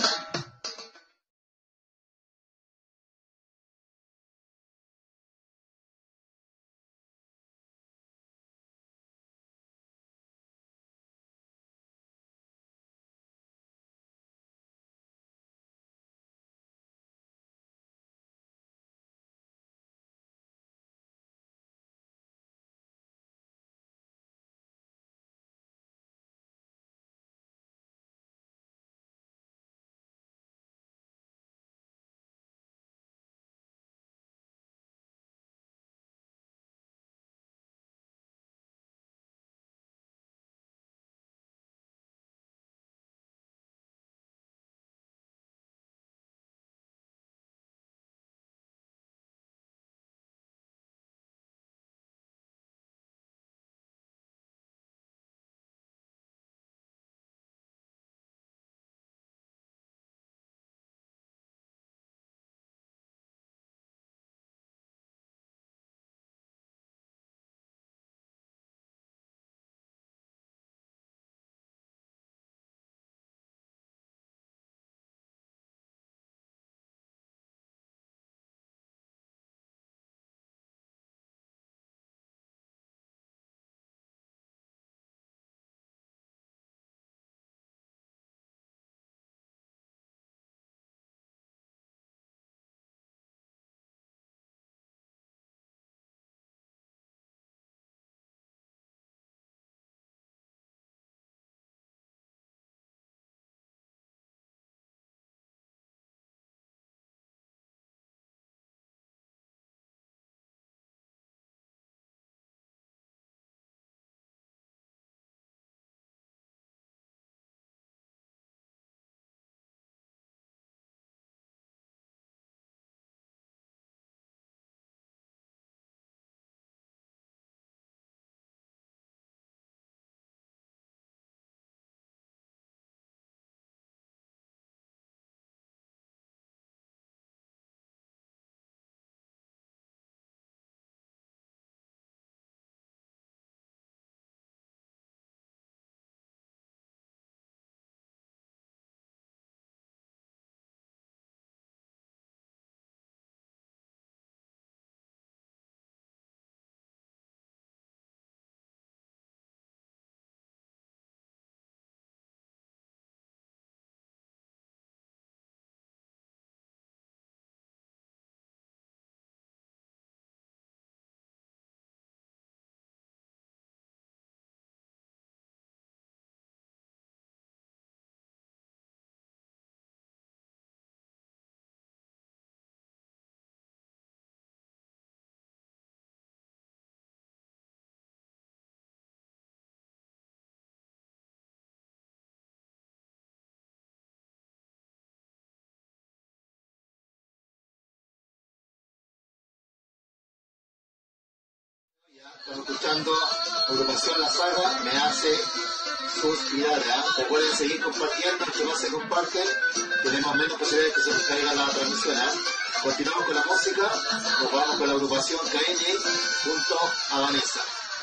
E: Estamos escuchando Agrupación La Saga, me hace suspirar. ¿eh? Recuerden seguir compartiendo, que más se comparte, tenemos menos posibilidades que se nos caiga la transmisión. ¿eh? Continuamos con la música, nos vamos con la agrupación K N junto a Vanessa.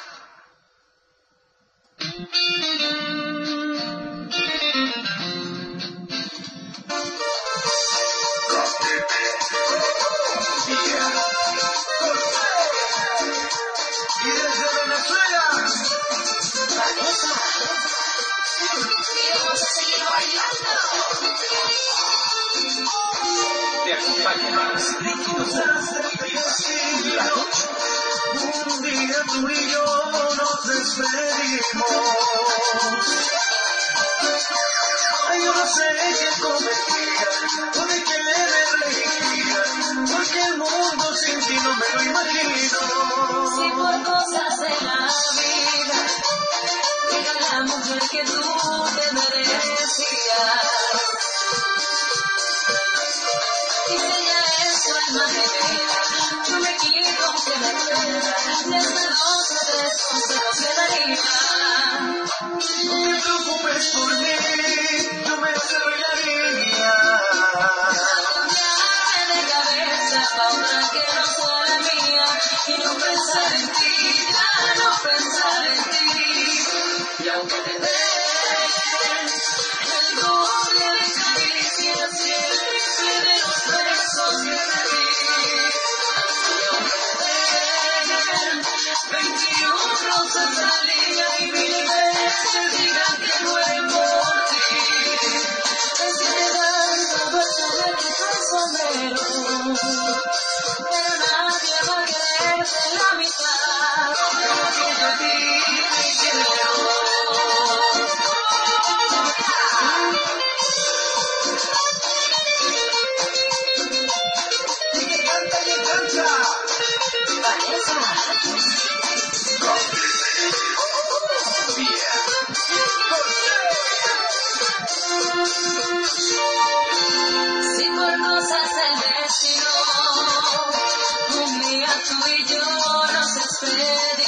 A: Y desde Venezuela, Vanessa.
C: Y vamos a seguir bailando.
A: Te acompaña Líquidos Activos la noche.
F: Un día tú y yo nos despedimos. Ay, yo no sé qué cometía, o de qué me reiría, porque el mundo sin ti no me lo imagino.
C: Si por cosas de la vida llega la mujer que tú te merecías, y si ella es tu alma gemela, yo me quito que me queda, desde dos o tres consejos me daría.
F: No te preocupes por mí, yo me desarrollaría.
C: Cambiarme de cabeza pa' una que no fue la mía, y no pensar en ti, ya no pensar en ti. Y aunque te den el doble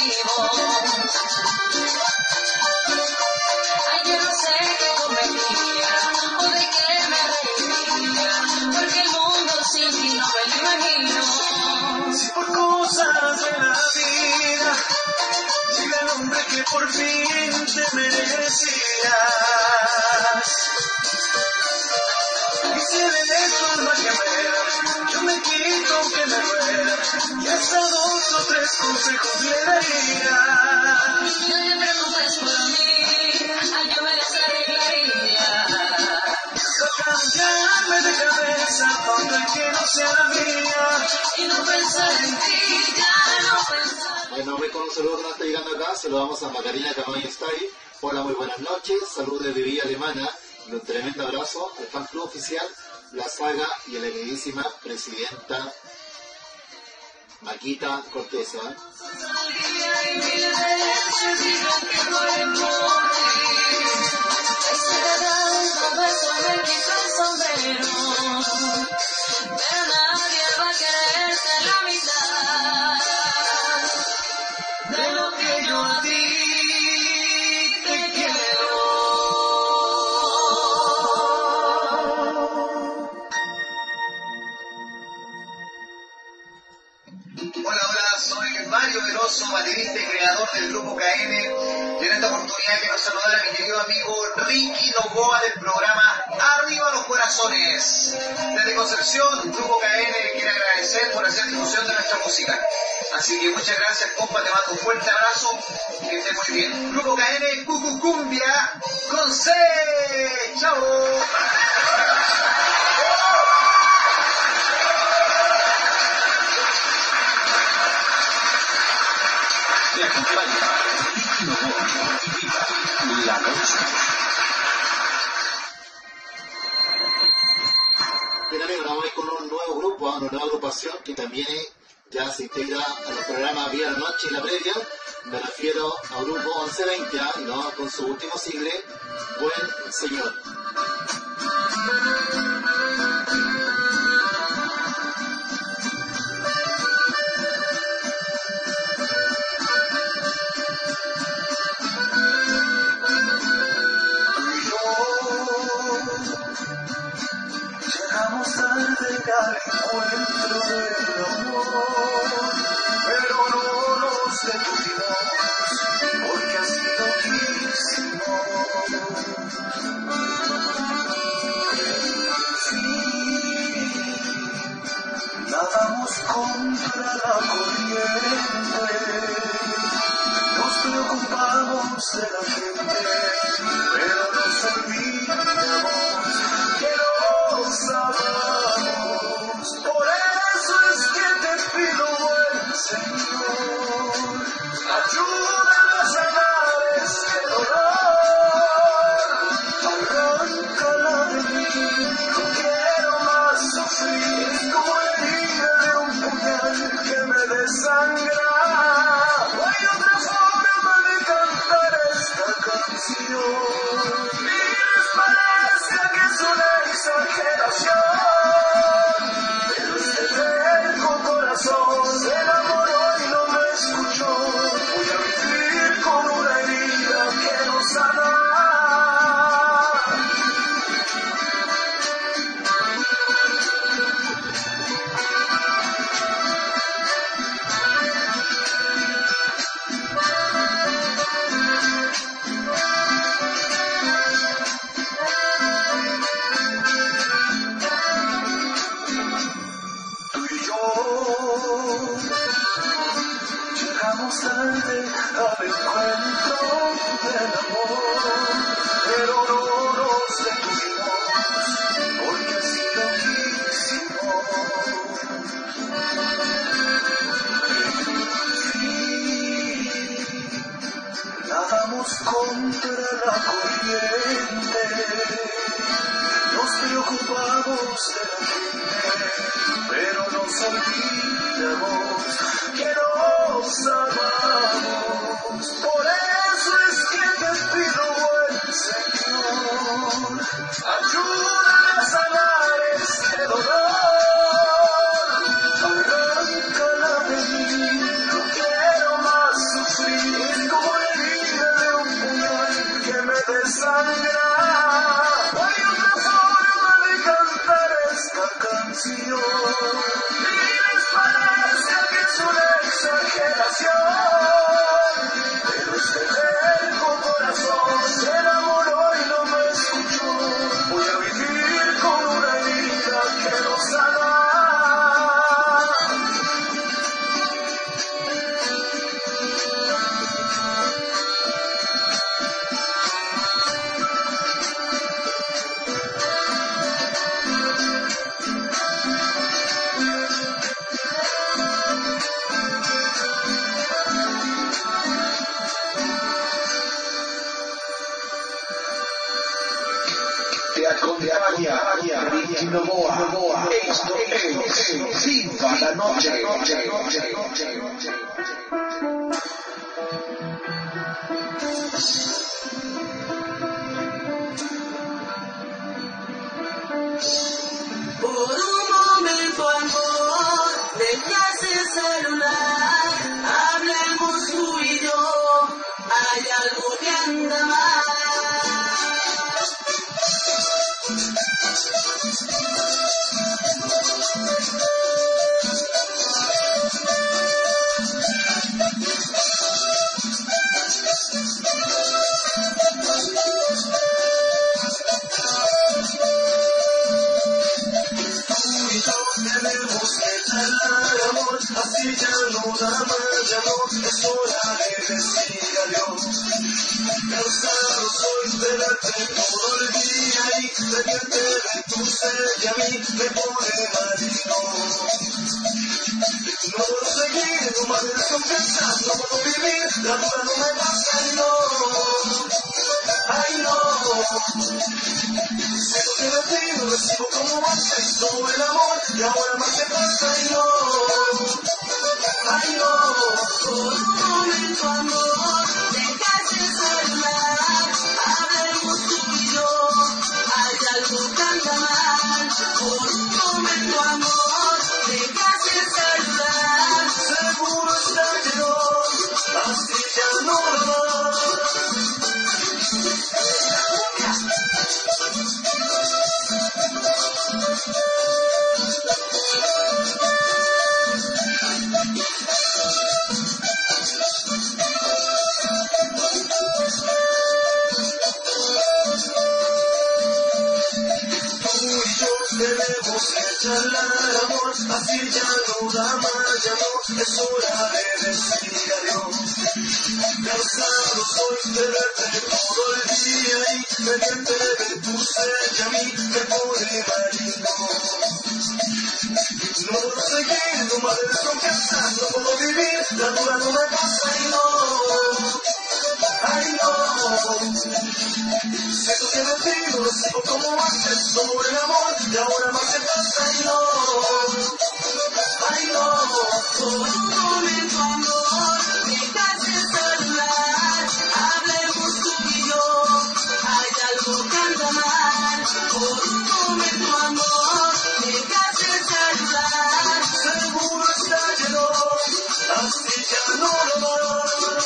C: vivo. Ay, yo no sé qué comería o de qué me reiría, porque el mundo sin ti no me lo imagino.
F: Si por cosas de la vida llega el hombre que por fin te merecías, y si de tu alma gemela yo me quito aunque me duela, y hasta dos o tres consejos le daría.
C: No te preocupes por mí, ay, yo me las arreglaría.
F: A cambiarme de cabeza cuando el que no sea la mía,
C: Y no pensar en ti, ya no pensar.
E: Bueno, voy con un saludo que no está llegando acá. Saludamos a Macarena Camayo está ahí. Hola, muy buenas noches. Saludos desde Villa Alemana. Y un tremendo abrazo al fan club oficial, La Saga y a la queridísima presidenta Maquita Corteza. ¿eh?
C: Y mil veces digo que no es por ti. Esperará un beso en el quito el sombrero, pero nadie va a quererte la mitad de lo que yo a ti te quiero.
G: Hola, hola, soy Mario Veloso, baterista y creador del Grupo K N, y en esta oportunidad quiero saludar a mi querido amigo Ricky Novoa del programa Arriba los Corazones. Desde Concepción, Grupo K N quiere agradecer por hacer difusión de nuestra música. Así que muchas gracias, compa, te mando un fuerte abrazo y que estés muy bien. Grupo K N, Cucucumbia, con C. ¡Chao!
A: Te acompaña Ricky Novoa y Viva la noche.
E: Bien amigos, vamos a ir con un nuevo grupo, ¿eh? Una nueva agrupación que también ya se integra a los programas Vía la Noche y la Previa. Me refiero al grupo once veinte, ¿eh? ¿no? Con su último single, Buen Señor.
F: Llegamos tarde al encuentro del amor, pero no nos detuvimos, porque así lo quisimos. Sí, nadamos contra la corriente, nos preocupamos de la gente, pero nos olvidamos que nos amamos. Por eso es que te pido, buen Señor, ayúdame a sanar este dolor, arráncala de mí, no quiero más sufrir, como la herida de un puñal que me desangra. No hay otra forma de cantar esta canción, ni les parezca que es una exageración, pero este terco corazón se enamoró y no me escuchó. Voy a vivir con una herida que no sana. Tú y yo llegamos tarde al encuentro del amor, pero no nos detuvimos, porque así lo quisimos. Sí, nadamos contra la corriente, nos preocupamos de la gente, pero nos olvidamos que nos amamos. Por eso es que te pido, buen Señor, ayúdame a sanar este dolor, arráncala de mí, no quiero más sufrir.
D: Ricky Novoa. Esto es Viva la Noche.
C: Por un momento, amor, dejas el celular, hablemos tú y yo, hay algo que anda mal.
F: Así ya no da más, ya no es hora de decir adiós. Cansado soy de verte todo el día y pendiente de tu ser que a mí me pone malito. No puedo seguir, no me desconfianza, no puedo vivir, la duda no me pasa, ay no, ay no. Siento que de ti no recibo como antes todo el amor y ahora más te pasa, ay no. Ay no,
C: por un momento, amor, dejas el celular, hablemos tú y yo, hay algo que anda mal. Por un momento, amor, dejas el celular,
F: seguro está que no, así ya no lo va. Debemos charlar, amor, así ya no da más, ya no es hora de decir adiós. Cansado soy de verte todo el día y pendiente de tu ser que a mí me pone malito. No puedo seguir, no me de desconfianza, no puedo vivir, la duda no me pasa, ay no, ay no. Siento que no digo, no sigo como antes, todo el amor, y ahora más te pasa, ay no, ay no.
C: por un momento, amor, dejas el celular, hablemos tú y yo, hay algo que anda mal. Por un momento, amor, dejas el celular,
F: seguro está lleno, así ya no lo va.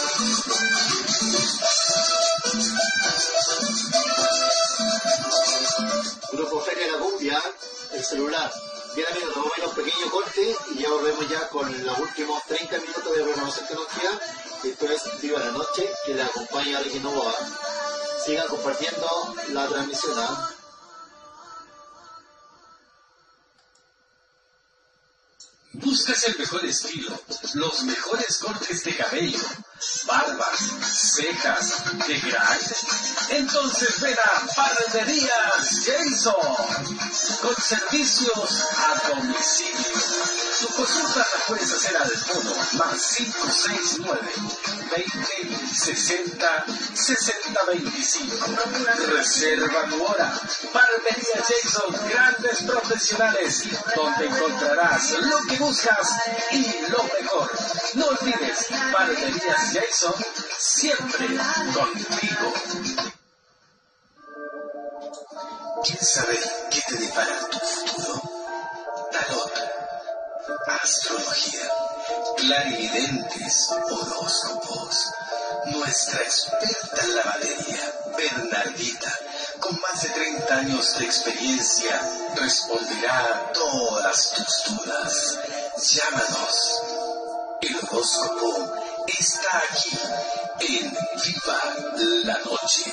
F: Grupo Feria de la Cumbia, el celular. Bien amigos, nos vamos a ir a un pequeño corte y ya volvemos ya con los últimos treinta minutos de programación que nos queda. Esto es Viva la Noche, que la acompaña Ricky Novoa. Sigan compartiendo la transmisión, ¿eh?
A: ¿Buscas el mejor estilo, los mejores cortes de cabello, barbas, cejas, de grind? Entonces ven a Barberías Jason, con servicios a domicilio. Tu consulta la puedes hacer al fono más cinco seis nueve, veinte, sesenta, sesenta veinticinco. Reserva tu hora. Barberías Jason, grandes profesionales, donde encontrarás lo que buscas y lo mejor. No olvides, Barberías Jason, siempre contigo. ¿Quieres saber qué te depara tu futuro? Tarot, astrología, clarividentes, horóscopos. Nuestra experta en la materia, Bernardita, con más de treinta años de experiencia, responderá a todas tus dudas. Llámanos. El horóscopo está aquí en Viva la Noche.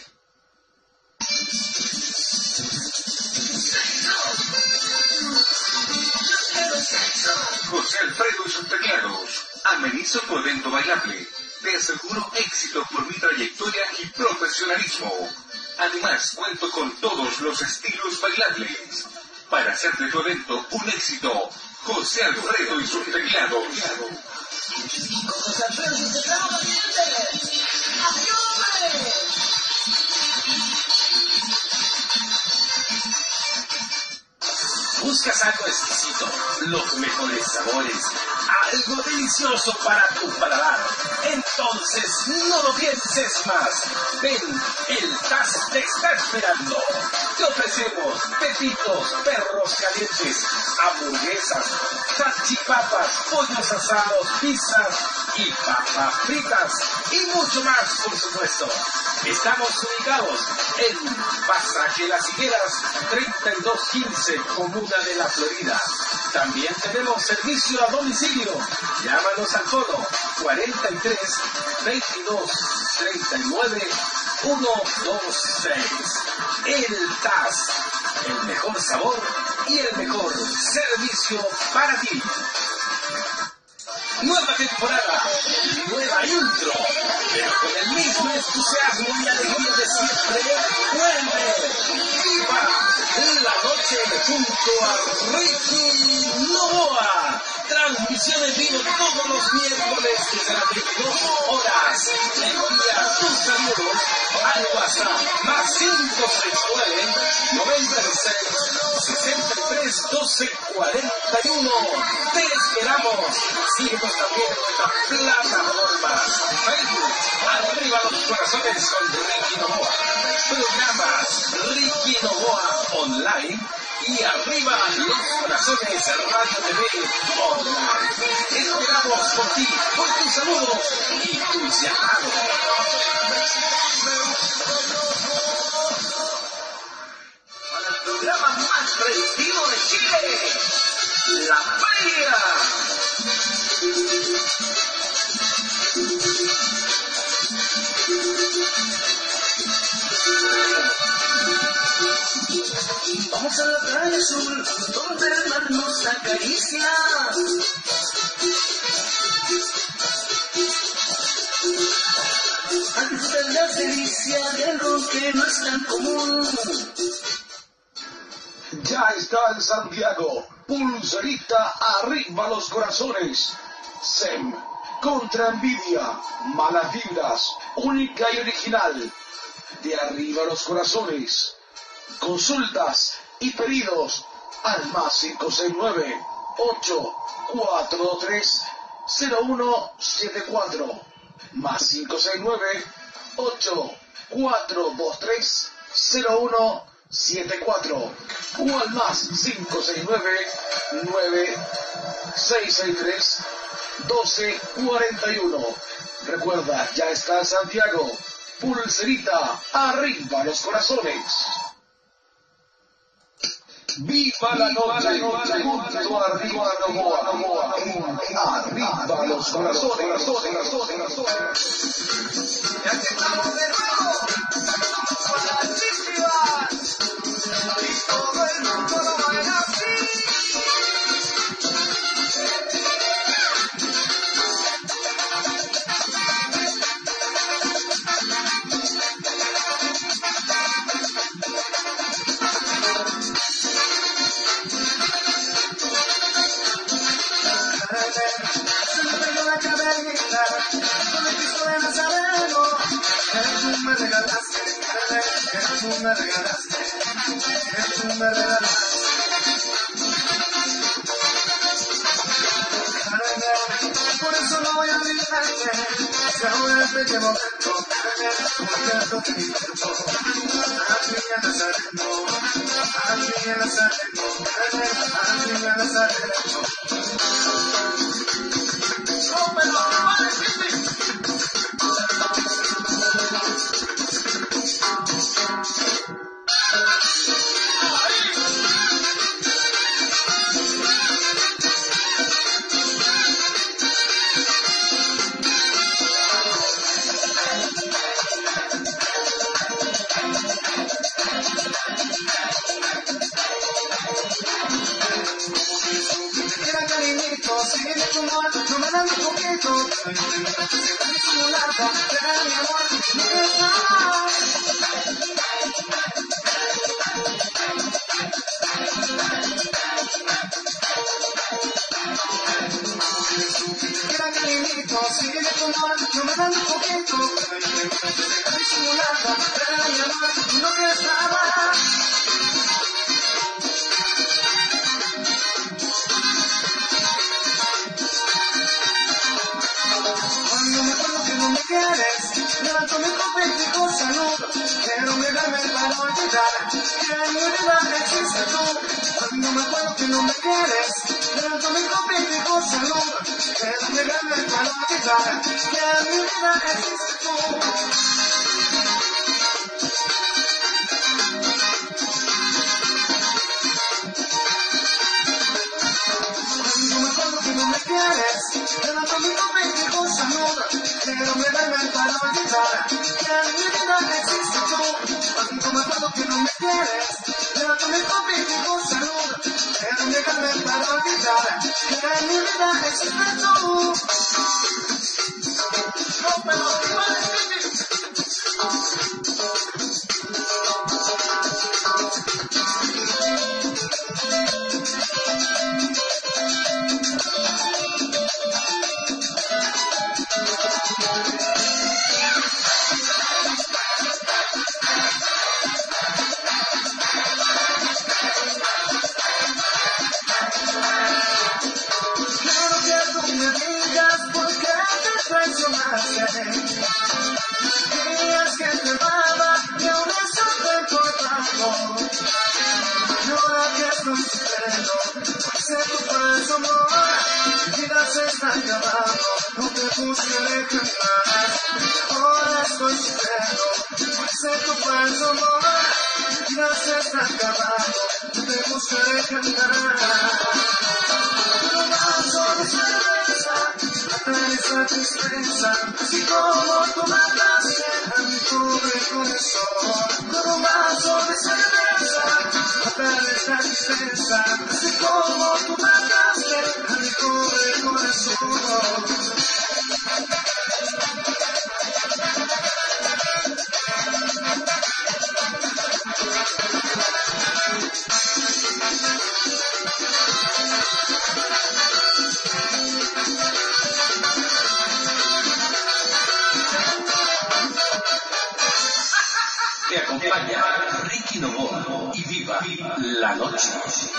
A: José Alfredo y sus teclados. Amenizo tu evento bailable. Te aseguro éxito por mi trayectoria y profesionalismo. Además, cuento con todos los estilos bailables. Para hacer de tu evento un éxito, José Alfredo y sus teclados.
C: José Alfredo y sus teclados valientes. ¡Ayúdame!
A: ¿Buscas algo exquisito, los mejores sabores, algo delicioso para tu paladar? Entonces no lo pienses más. Ven, el T A S te está esperando. Te ofrecemos pepitos, perros calientes, hamburguesas, salchipapas, pollos asados, pizzas y papas fritas y mucho más, por supuesto. Estamos ubicados en Pasaje Las Higueras, treinta y dos quince, Comuna de la Florida. También tenemos servicio a domicilio. Llámanos al foro cuarenta y tres, veintidós, treinta y nueve, ciento veintiséis. El T A S, el mejor sabor y el mejor servicio para ti. Nueva temporada, nueva intro, pero con el mismo entusiasmo y alegría de siempre, vuelve Viva la Noche junto a Ricky Novoa. Transmisión en vivo todos los miércoles desde las veintidós horas. Envía tus saludos al WhatsApp más cinco seis nueve, noventa y seis, sesenta y tres, doce, cuarenta y uno. Te esperamos. Síguenos también en nuestra plataforma Facebook. Arriba los corazones con Ricky Novoa. Programas Ricky Novoa Online y Arriba los corazones Radio T V Online. Esperamos por ti, por tus saludos y tus llamados. Para el programa más predictivo de Chile, La Feria. Vamos a la playa azul, donde el mar nos acaricia. A disfrutar la delicia del ron que no es tan común.
D: Ya está en Santiago, Pulserita Arriba los Corazones. S E M, contra envidia, malas vibras, única y original. De Arriba los Corazones. Consultas y pedidos al más cinco seis nueve, ocho cuatro dos tres, cero uno siete cuatro. Más cinco seis nueve, ocho cuatro dos tres, cero uno siete cuatro. O al más cinco seis nueve, nueve seis seis tres, doce cuarenta y uno. Recuerda, ya está en Santiago. Pulserita Arriba los Corazones. Viva la noche, junto a Arriba Novoa, Arriba los Corazones.
G: Ya que estamos de nuevo con las chivas y todo el mundo lo baila así. Se me pegó la cabellera con el Cristo de Nazareno. Que tú me regalaste, que tú me regalaste, que tú me regalaste. Por eso no voy a olvidarte, que ahora es bello momento, momento de mi cuerpo. Aquí en Nazareno, aquí en Nazareno, aquí en Nazareno. ¡Rómpelo! ¡Vale, Cristi! Era cariñito, sigue tu amor, no me dan un poquito. Soy un niño que se va a disimular, pero mi amor, no está. Era cariñito, sigue tu amor, no me dan un poquito. Soy un niño que se va a disimular, pero mi amor, no está.
F: quieres. Levanto mi copa y digo salud. Quiero mirarme para olvidar que en mi vida existe tú. Cuando me acuerdo que no me quieres. Levanto mi copa y digo salud. Quiero mirarme para olvidar que en mi vida existe tú. No me quieres, levanto mi copa y digo salud. Quiero beberme para olvidar que en mi vida existe tú. Cuando me acuerdo que no me quieres, levanto mi copa y digo salud. Quiero negarme para olvidar que en mi vida existe tú. No, pero igual es Días que te amaba y aún eso te importaba. Y ahora que estoy sufriendo, pues sé tu falso amor. Mi vida se está acabando, no te buscaré jamás. Ahora estoy sufriendo, pues sé tu falso amor. Mi vida se está acabando, no te buscaré jamás. Un vaso de cerveza esa tristeza, así como tú mataste a mi pobre corazón. Con un vaso de cerveza, matar esa tristeza, así como tú mataste a mi pobre corazón.
A: Te acompaña Ricky Novoa y Viva la Noche.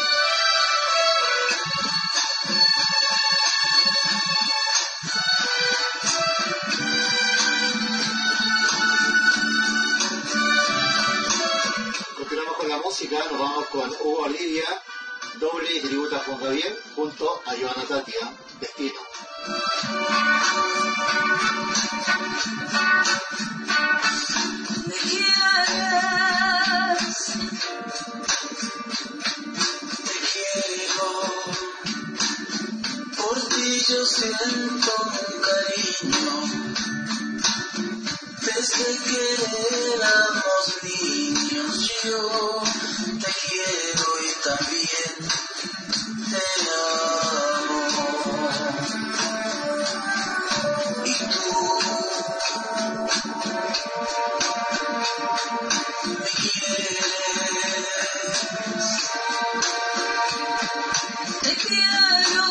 E: Continuamos con la música, nos vamos con Hugo Olivia, doble y tributa a Juan Gabriel, junto a Joana Tatia, Destino.
H: Yo siento un cariño desde que éramos niños. Yo te quiero y también te amo. Y tú me quieres. Te quiero.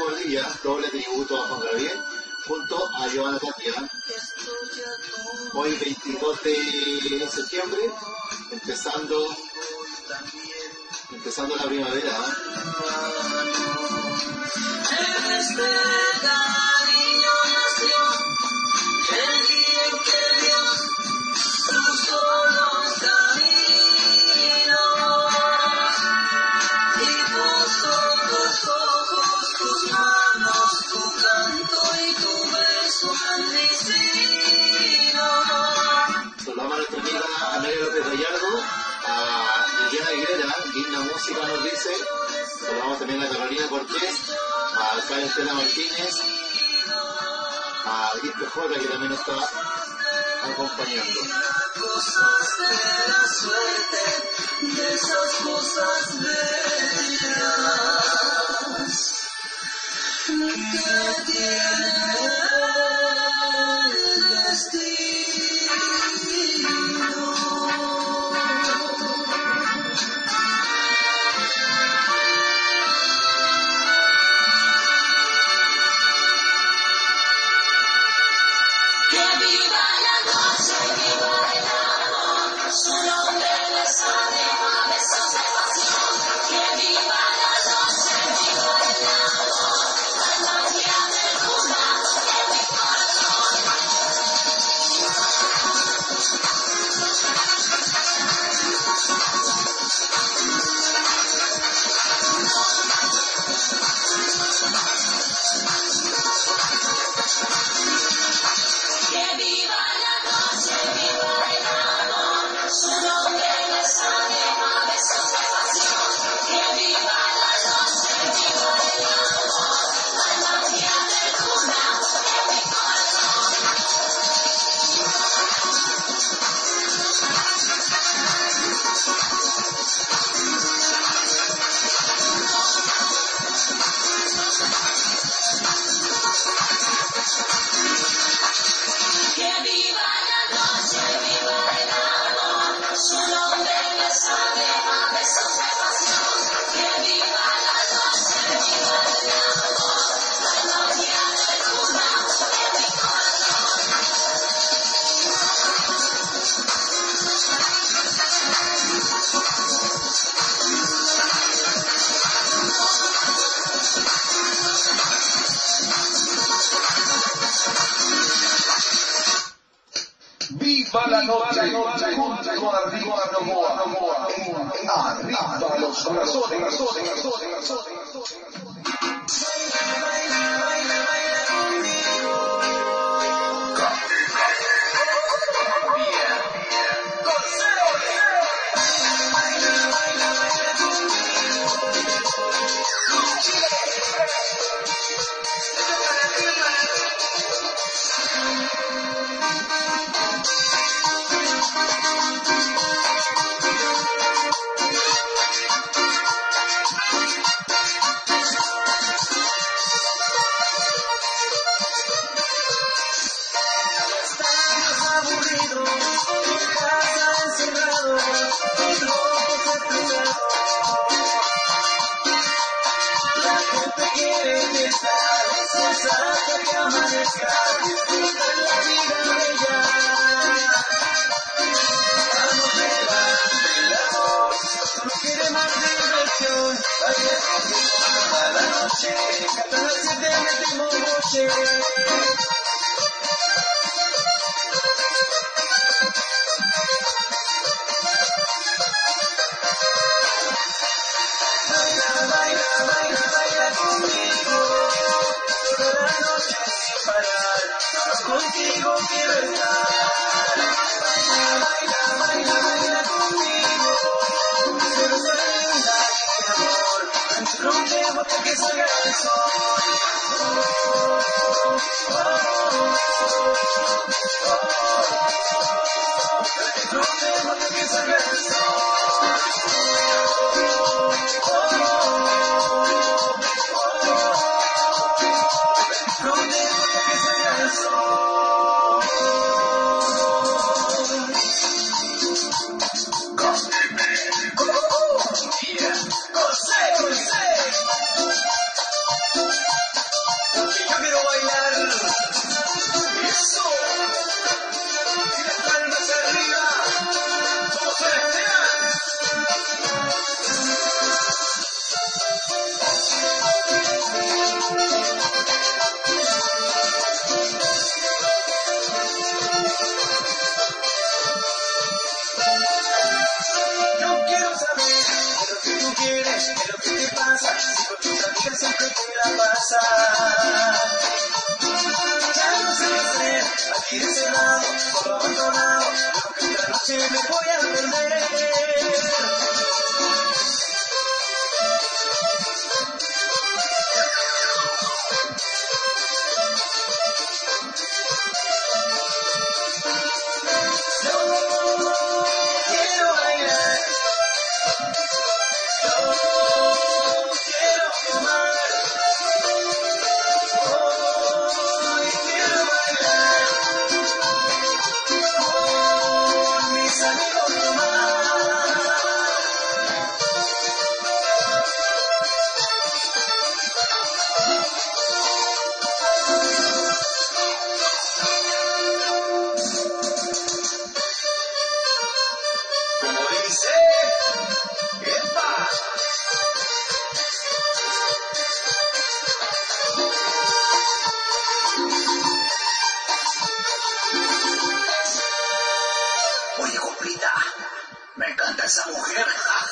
E: día, doble tributo a Juan Gabriel, junto a Joana Tapia. Hoy veintidós de septiembre, empezando, empezando la primavera.
H: En este cariño nació el día en que Dios cruzó los caminos y puso tus ojos, tus manos, tu canto y tu beso en mis vinos.
E: Saludamos a nuestra amiga Amelia López Gallardo, a Liliana Aguilera, Digna Música nos dice. Saludamos también a Carolina Cortés, a Alcalde Estela Martínez, a Gris P J que también está acompañando.
H: Cosas de la suerte, de esas cosas bellas que tiene el destino.
C: Que viva la noche, viva el amor, su nombre le sabe a besos de pasión. Que viva la noche, viva el amor, la magia del luna en mi corazón. Que viva la noche, viva el amor, su nombre le sabe a besos de pasión. Que viva la noche, viva el amor, la magia del luna en mi corazón. Que viva la noche, viva el amor, su nombre le sabe a besos de pasión. Que viva la noche, viva el amor, la magia del luna en mi corazón.
D: Viva la noche, junto con Arriba Novoa, arriba los corazones.
H: Estás aburrido, en casa encerrado, tus ojos estresados. La gente quiere fiestar, hasta que amanezca, disfrutar la vida bella. Vamos delante del amor, solo quiere más diversión. Baila conmigo toda la noche, canta las siete metemos noche. Baila, baila, baila, baila conmigo, toda la noche sin parar, solo contigo quiero estar. Baila, baila, baila, baila conmigo, quiero salir un lago de amor, rompemos hasta que salga el sol. Oh, oh, oh, oh, oh, rompemos hasta que salga el sol. a pasar. Ya no sé qué hacer, aquí encerrado, solo abandonado, creo que esta noche me voy a perder.
A: Oye, Jopita, me encanta esa mujer.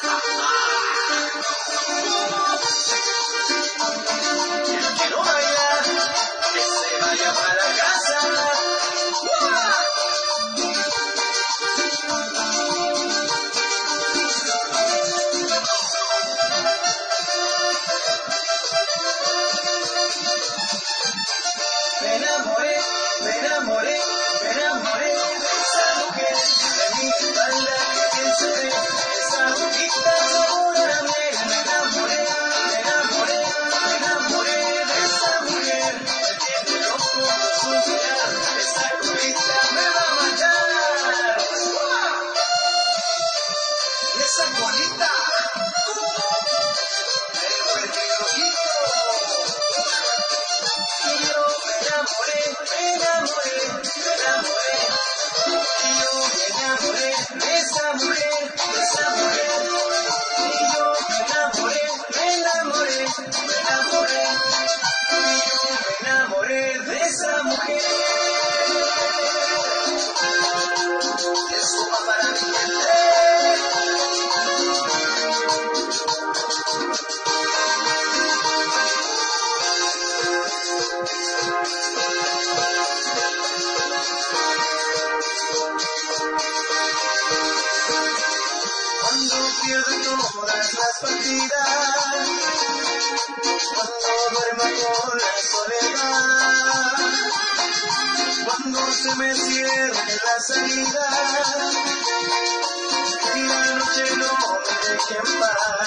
H: El que no baila, que se vaya para la casa. Me enamoré, me enamoré, me enamoré de esa mujer, de mi espalda que piensa ver, esa boquita sabor a miel. Me enamoré, me enamoré, me enamoré de esa mujer, me tiene loco con su mirar, esa cubita me va a matar.
A: Y esa bonita,
H: El cuerpito. Y yo me enamoré, me enamoré, me enamoré. Y yo me enamoré de esa mujer, de esa mujer. Y yo me enamoré, me enamoré, me enamoré. Y yo me enamoré de esa mujer. Eso va para mi gente. Cuando pierdo todas las partidas, cuando duermo con la soledad, cuando se me cierre la salida y la noche no me deje en paz,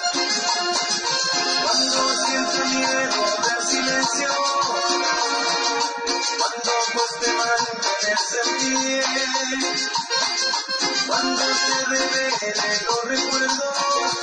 H: cuando siento miedo del silencio, cuando cueste mantenerse en pie, cuando se revelen los recuerdos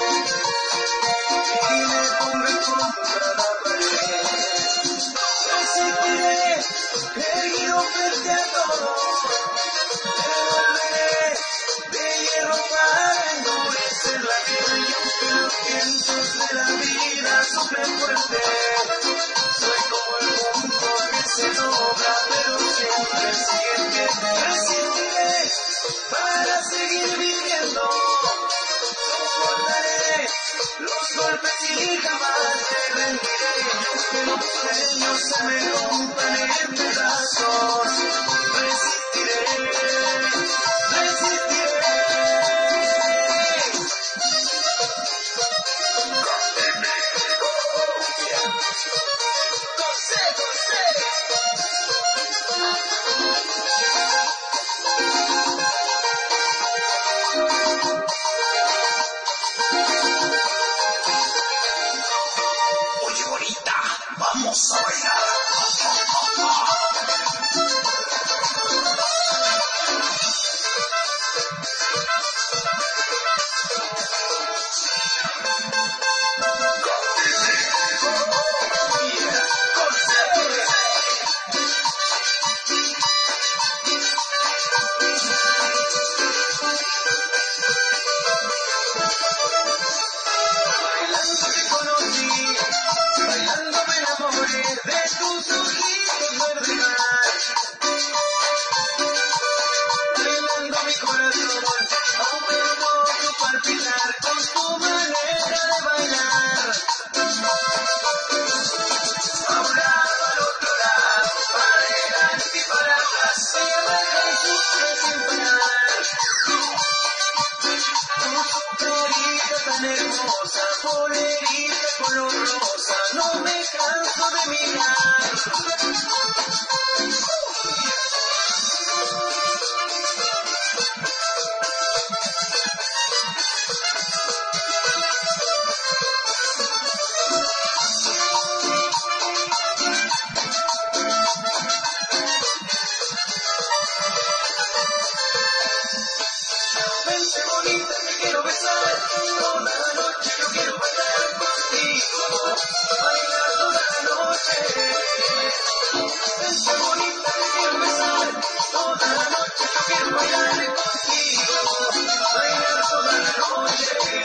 H: y me ponga contra la pared. Resistiré, erguido frente a todo, me volveré de hierro para endurecer la piel. Y aunque los vientos de la vida soplen fuerte, soy como el punto que se dobla, pero siempre sigue en pie. Resistiré para seguir viviendo, soportaré los golpes y jamás me rendiré. Y aunque los sueños se me rompan en pedazos, resistiré, resistiré. José, José.
A: oye, bonita, vamos a bailar.
H: besar, toda la noche yo quiero bailar contigo, bailar toda la noche. Esa bonita te quiero besar, toda la noche yo quiero bailar contigo, bailar toda la noche.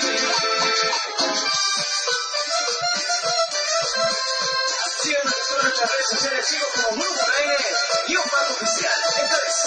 H: Síganos en todas nuestras redes sociales, sigo como Grupo K N y un pago oficial. Esto es...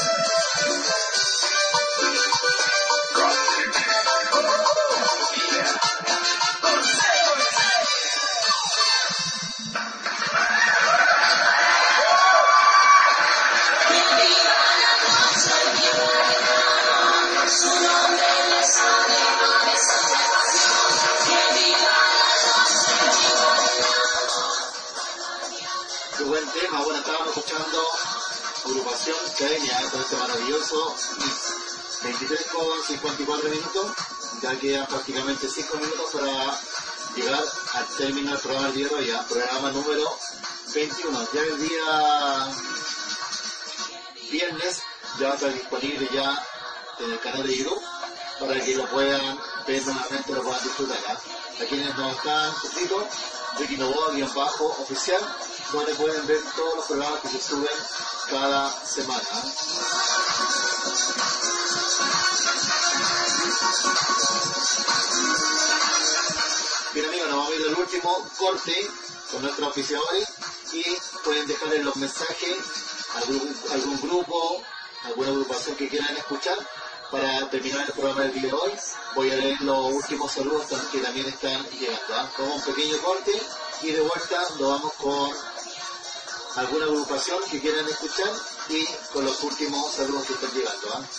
E: Qué buen tema. Bueno, estábamos escuchando agrupación Kenia con este maravilloso veintitrés con cincuenta y cuatro minutos. Ya quedan prácticamente cinco minutos para llegar al término del programa del día de hoy, ¿eh? Programa número veintiuno. Ya el día viernes ya va a estar disponible ya en el canal de YouTube para que lo puedan ver nuevamente, lo puedan disfrutar, ¿eh? A quienes nos están suscritos, Ricky Novoa guión bajo oficial, donde pueden ver todos los programas que se suben cada semana. Bien amigos, nos vamos a ir al último corte con nuestros auspiciadores y pueden dejarle los mensajes a algún, algún grupo, alguna agrupación que quieran escuchar para terminar el programa del día de hoy. Voy a leer los últimos saludos que también están llegando, ¿eh? Con un pequeño corte y de vuelta nos vamos con alguna agrupación que quieran escuchar y con los últimos saludos que están llegando, ¿eh?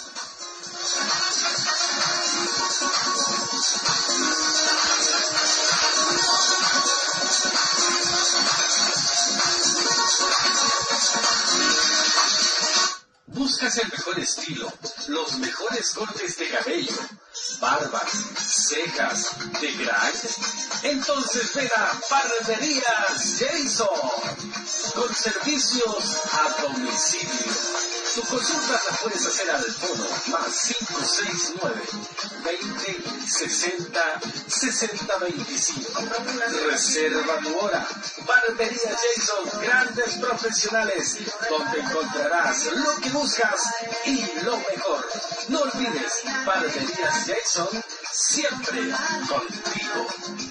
A: ¿Buscas el mejor estilo, los mejores cortes de cabello, barbas, cejas, de grande? Entonces ven a Barberías Jason, con servicios a domicilio. Tu consulta la puedes hacer al fono más cinco seis nueve, veinte, sesenta, sesenta veinticinco. Reserva tu hora. Barbería Jason, grandes profesionales, donde encontrarás lo que buscas y lo mejor. No olvides, Barberías Jason, siempre contigo.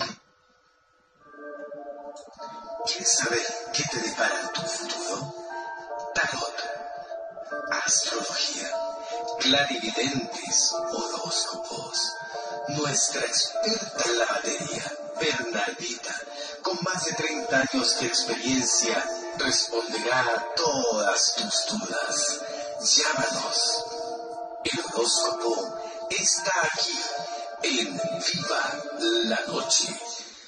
A: ¿Quieres saber qué te depara tu futuro? Tarot, astrología, clarividentes, horóscopos. Nuestra experta en la materia, Bernardita, con más de treinta años de experiencia, responderá a todas tus dudas. Llámanos. El horóscopo está aquí, en Viva la Noche.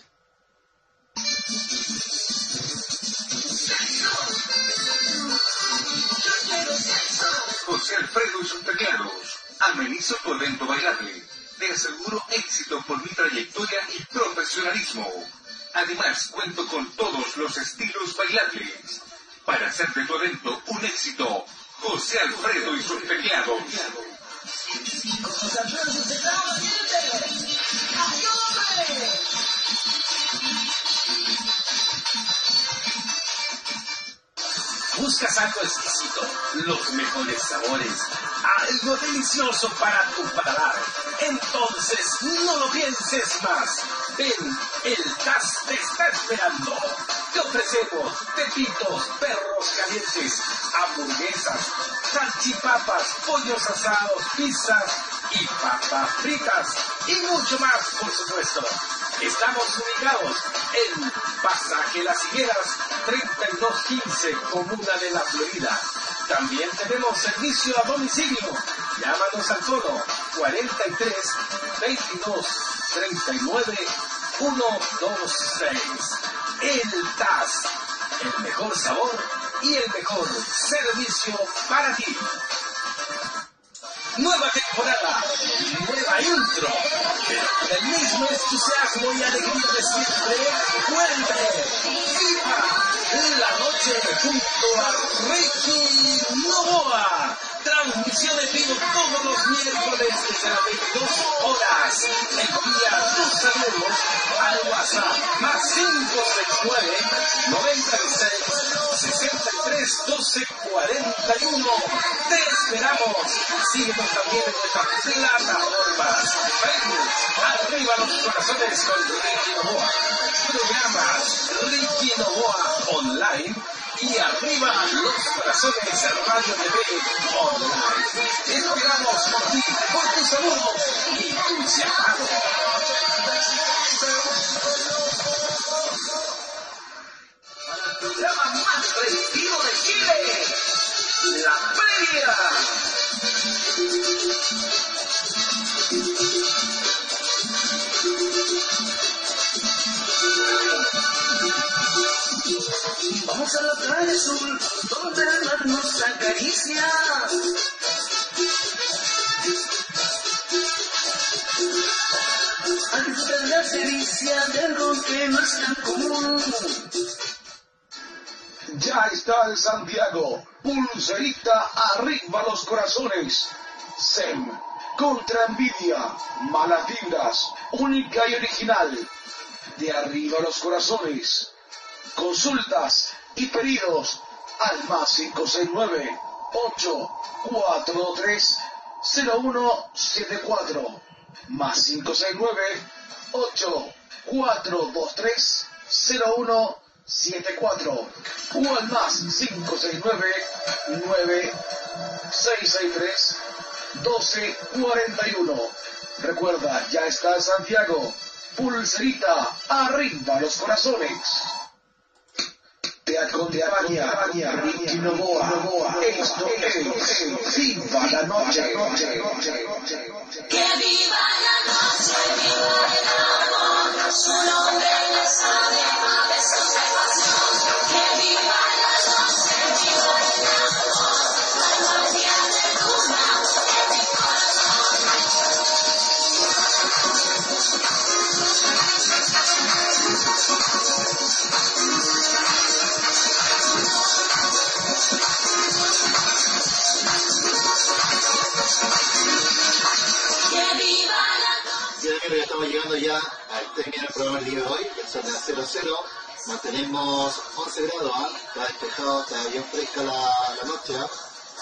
B: José Alfredo y sus teclados. Amenizo tu evento bailable. Te aseguro éxito por mi trayectoria y profesionalismo. Además, cuento con todos los estilos bailables. Para hacer de tu evento un éxito, José Alfredo y sus teclados.
H: José Alfredo y sus teclados, gente. ¡Ayúdame!
A: ¿Buscas algo exquisito? Los mejores sabores. Algo delicioso para tu paladar. Entonces, no lo pienses más. Ven, el T A S te está esperando. Te ofrecemos pepitos, perros calientes, hamburguesas, salchipapas, pollos asados, pizzas y papas fritas. Y mucho más, por supuesto. Estamos ubicados en Pasaje Las Higueras, treinta y dos quince, Comuna de la Florida. También tenemos servicio a domicilio. Llámanos al fono cuarenta y tres, veintidós, treinta y nueve, ciento veintiséis. El T A S, el mejor sabor y el mejor servicio para ti. Nueva temporada, nueva intro, pero con el mismo entusiasmo y alegría de siempre, vuelve Viva la Noche junto a Ricky Novoa. Transmisión en vivo todos los miércoles desde las veintidós horas Envía tus saludos al WhatsApp más cinco seis nueve, noventa y seis, sesenta y tres, doce, cuarenta y uno. Te esperamos. Síguenos también en nuestras plataformas. Facebook, Arriba los Corazones con Ricky Novoa. Programas Ricky Novoa Online. Y Arriba los Corazones Radio T V Online. Esperamos por ti, por tus saludos y tus llamados. Para el programa más preventivo de Chile, La Previa.
H: Vamos a la playa azul, donde el mar nos acaricia. A disfrutar la delicia de algo que no es tan común.
D: Ya está en Santiago, Pulserita Arriba los Corazones. S E M, contra envidia, malas vibras, única y original. De Arriba los Corazones. Consultas y pedidos al más cinco seis nueve, ocho cuatro tres, cero uno siete cuatro, más cinco seis nueve, ocho cuatro dos tres, cero uno siete cuatro, o al más cinco seis nueve, nueve seis seis tres, doce cuarenta y uno. Recuerda, ya está en Santiago, Pulserita Arriba los Corazones. Te acompaña Ricky Novoa. Esto es Viva la Noche.
C: Que viva la noche, viva el amor, su nombre le sabe a besos de pasión. Que viva la noche, viva el amor, la magia de luna en mi corazón.
E: Ya estamos llegando ya al término del programa del día de hoy, que son las cero cero. Mantenemos once grados, ¿eh? Está despejado, está bien fresca la, la noche. ¿eh?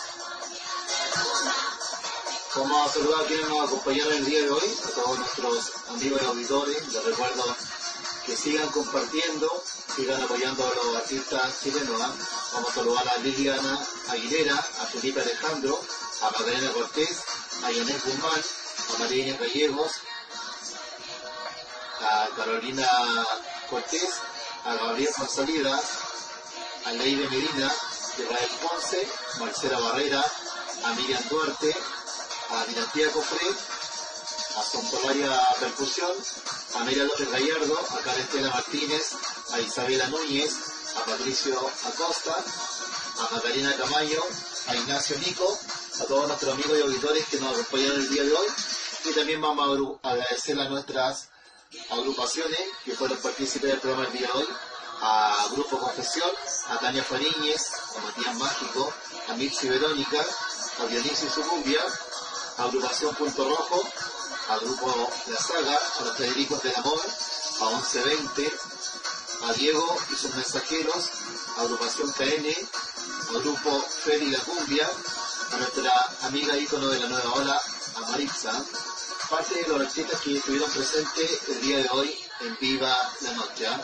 E: Vamos a saludar a quienes nos acompañaron el día de hoy, a todos nuestros amigos y auditores. Les recuerdo que sigan compartiendo, sigan apoyando a los artistas chilenos. ¿eh? Vamos a saludar a Liliana Aguilera, a Felipe Alejandro, a Magdalena Cortés, a Yanet Guzmán, a María Inés Gallegos, a Carolina Cortés, a Gabriel González, a Leide Medina, Israel Ponce, Marcela Barrera, a Miriam Duarte, a Dinastía Cofré, a Sontolaria Percusión, a Mira López Gallardo, a Carestela Martínez, a Isabela Núñez, a Patricio Acosta, a Macarena Camayo, a Ignacio Nico, a todos nuestros amigos y auditores que nos acompañaron el día de hoy. Y también vamos a agradecer a nuestras agrupaciones que fueron partícipes del programa el día de hoy, a Grupo Confesión, a Tania Fariñez, a Matías Mágico, a Mixi Verónica, a Dionisio y su Cumbia, a Agrupación Punto Rojo, a Grupo La Saga, a los Federicos del Amor, a once veinte, a Diego y sus mensajeros, a Agrupación K N, a Grupo Fede y la Cumbia, a nuestra amiga ícono de la nueva ola, a Maritza, parte de los artistas que estuvieron presentes el día de hoy en Viva la Noche. ¿eh?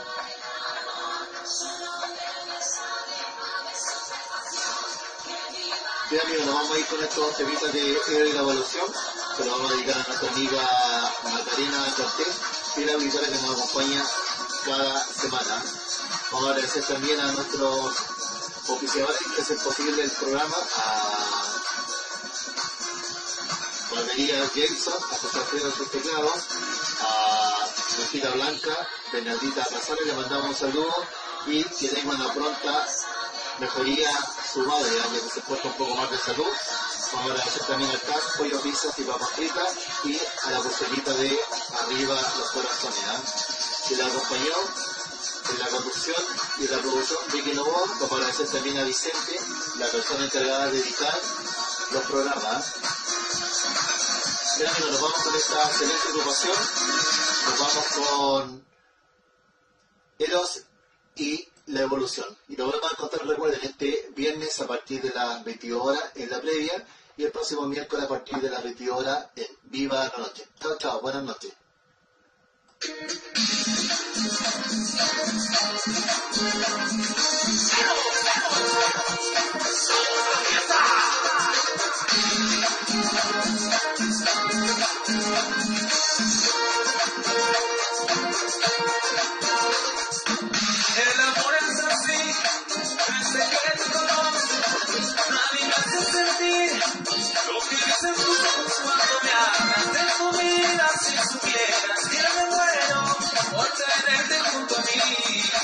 E: Bien amigos, nos vamos a ir con estos temitas de Héroe y la Evolución, se lo vamos a dedicar a nuestra amiga Macarena Cortés y la auditora que nos acompaña cada semana. Vamos a agradecer también a nuestros oficiadores que hacen posible el programa, a Valdería Jason, a José Alfredo de sus teclados, a Lucita Blanca, Bernardita Casale, le mandamos un saludo y que tenga una pronta mejoría su madre, ya que se porta un poco más de salud. Vamos a agradecer también al C A S, Pollo Pizzas y Papas Fritas y a la pulserita de Arriba los Corazones, ¿eh? que la acompañó en la conducción y la producción Ricky Novoa. Vamos a agradecer también a Vicente, la persona encargada de editar los programas. Ya que nos vamos con esta excelente agrupación, nos vamos con Eros y La Evolución. Y lo volvemos a encontrar, recuerden, este viernes a partir de las veintidós horas en la previa y el próximo miércoles a partir de las veintidós horas en Viva la Noche. Chao, chao, buenas noches.
H: El amor es así, desde que te conozco, nadie me hace sentir lo que dicen tus ojos cuando me hablas de tu vida. Si supieras que me muero por tenerte junto a mí.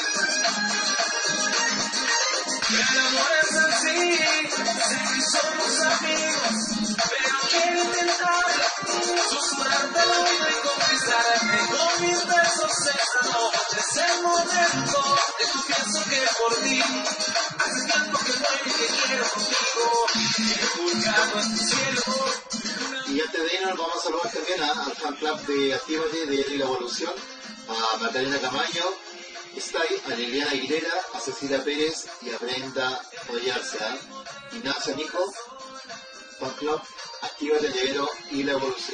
H: El amor es así, sé que somos amigos, pero quiero intentar susurrarte al oído y conquistarte con mis besos esta noche. Es el momento que confieso que por ti hace tiempo que muero y que quiero contigo, quiero juzgarlo en tu cielo.
E: Y antes de irnos vamos a saludar también a- al fan club de Actívate de La Evolución, a Magdalena Camaño, Stay, a Liliana Aguilera, a Cecilia Pérez y a Brenda Oyarza. Ignacio Nico, fan club Actívate de y La Evolución.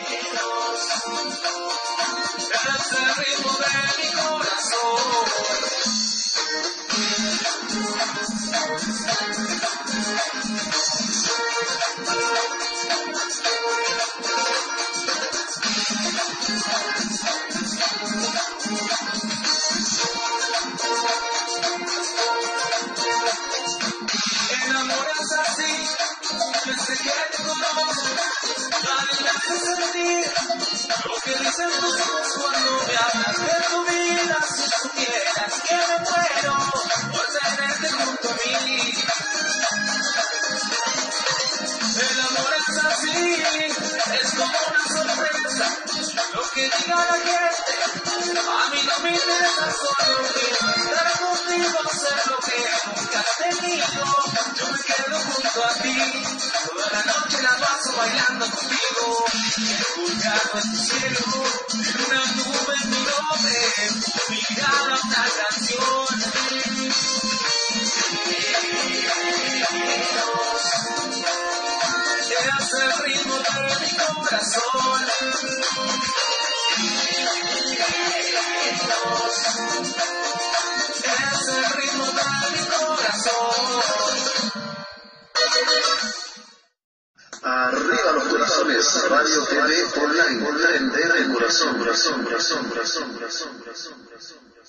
H: Es el ritmo de mi corazón. El amor es así, desde que te conozco, nadie me hace sentir lo que dicen tus ojos cuando me hablas de tu vida. Si supieras que me muero por tenerte junto a mí. El amor es así, es como una sorpresa, lo que diga la gente, a mí no me interesa, solo quiero estar contigo, ser lo que nunca has tenido. Yo me quedo junto a ti, toda la noche la paso bailando contigo, quiero juzgarlo en tu cielo, en una nube en mi nombre, tu mirada una canción. Es el ritmo de mi corazón. Es el ritmo de mi corazón.
A: Arriba los corazones, Radio T V Online, prender el corazón, corazón, corazón, corazón, corazón, corazón, corazón.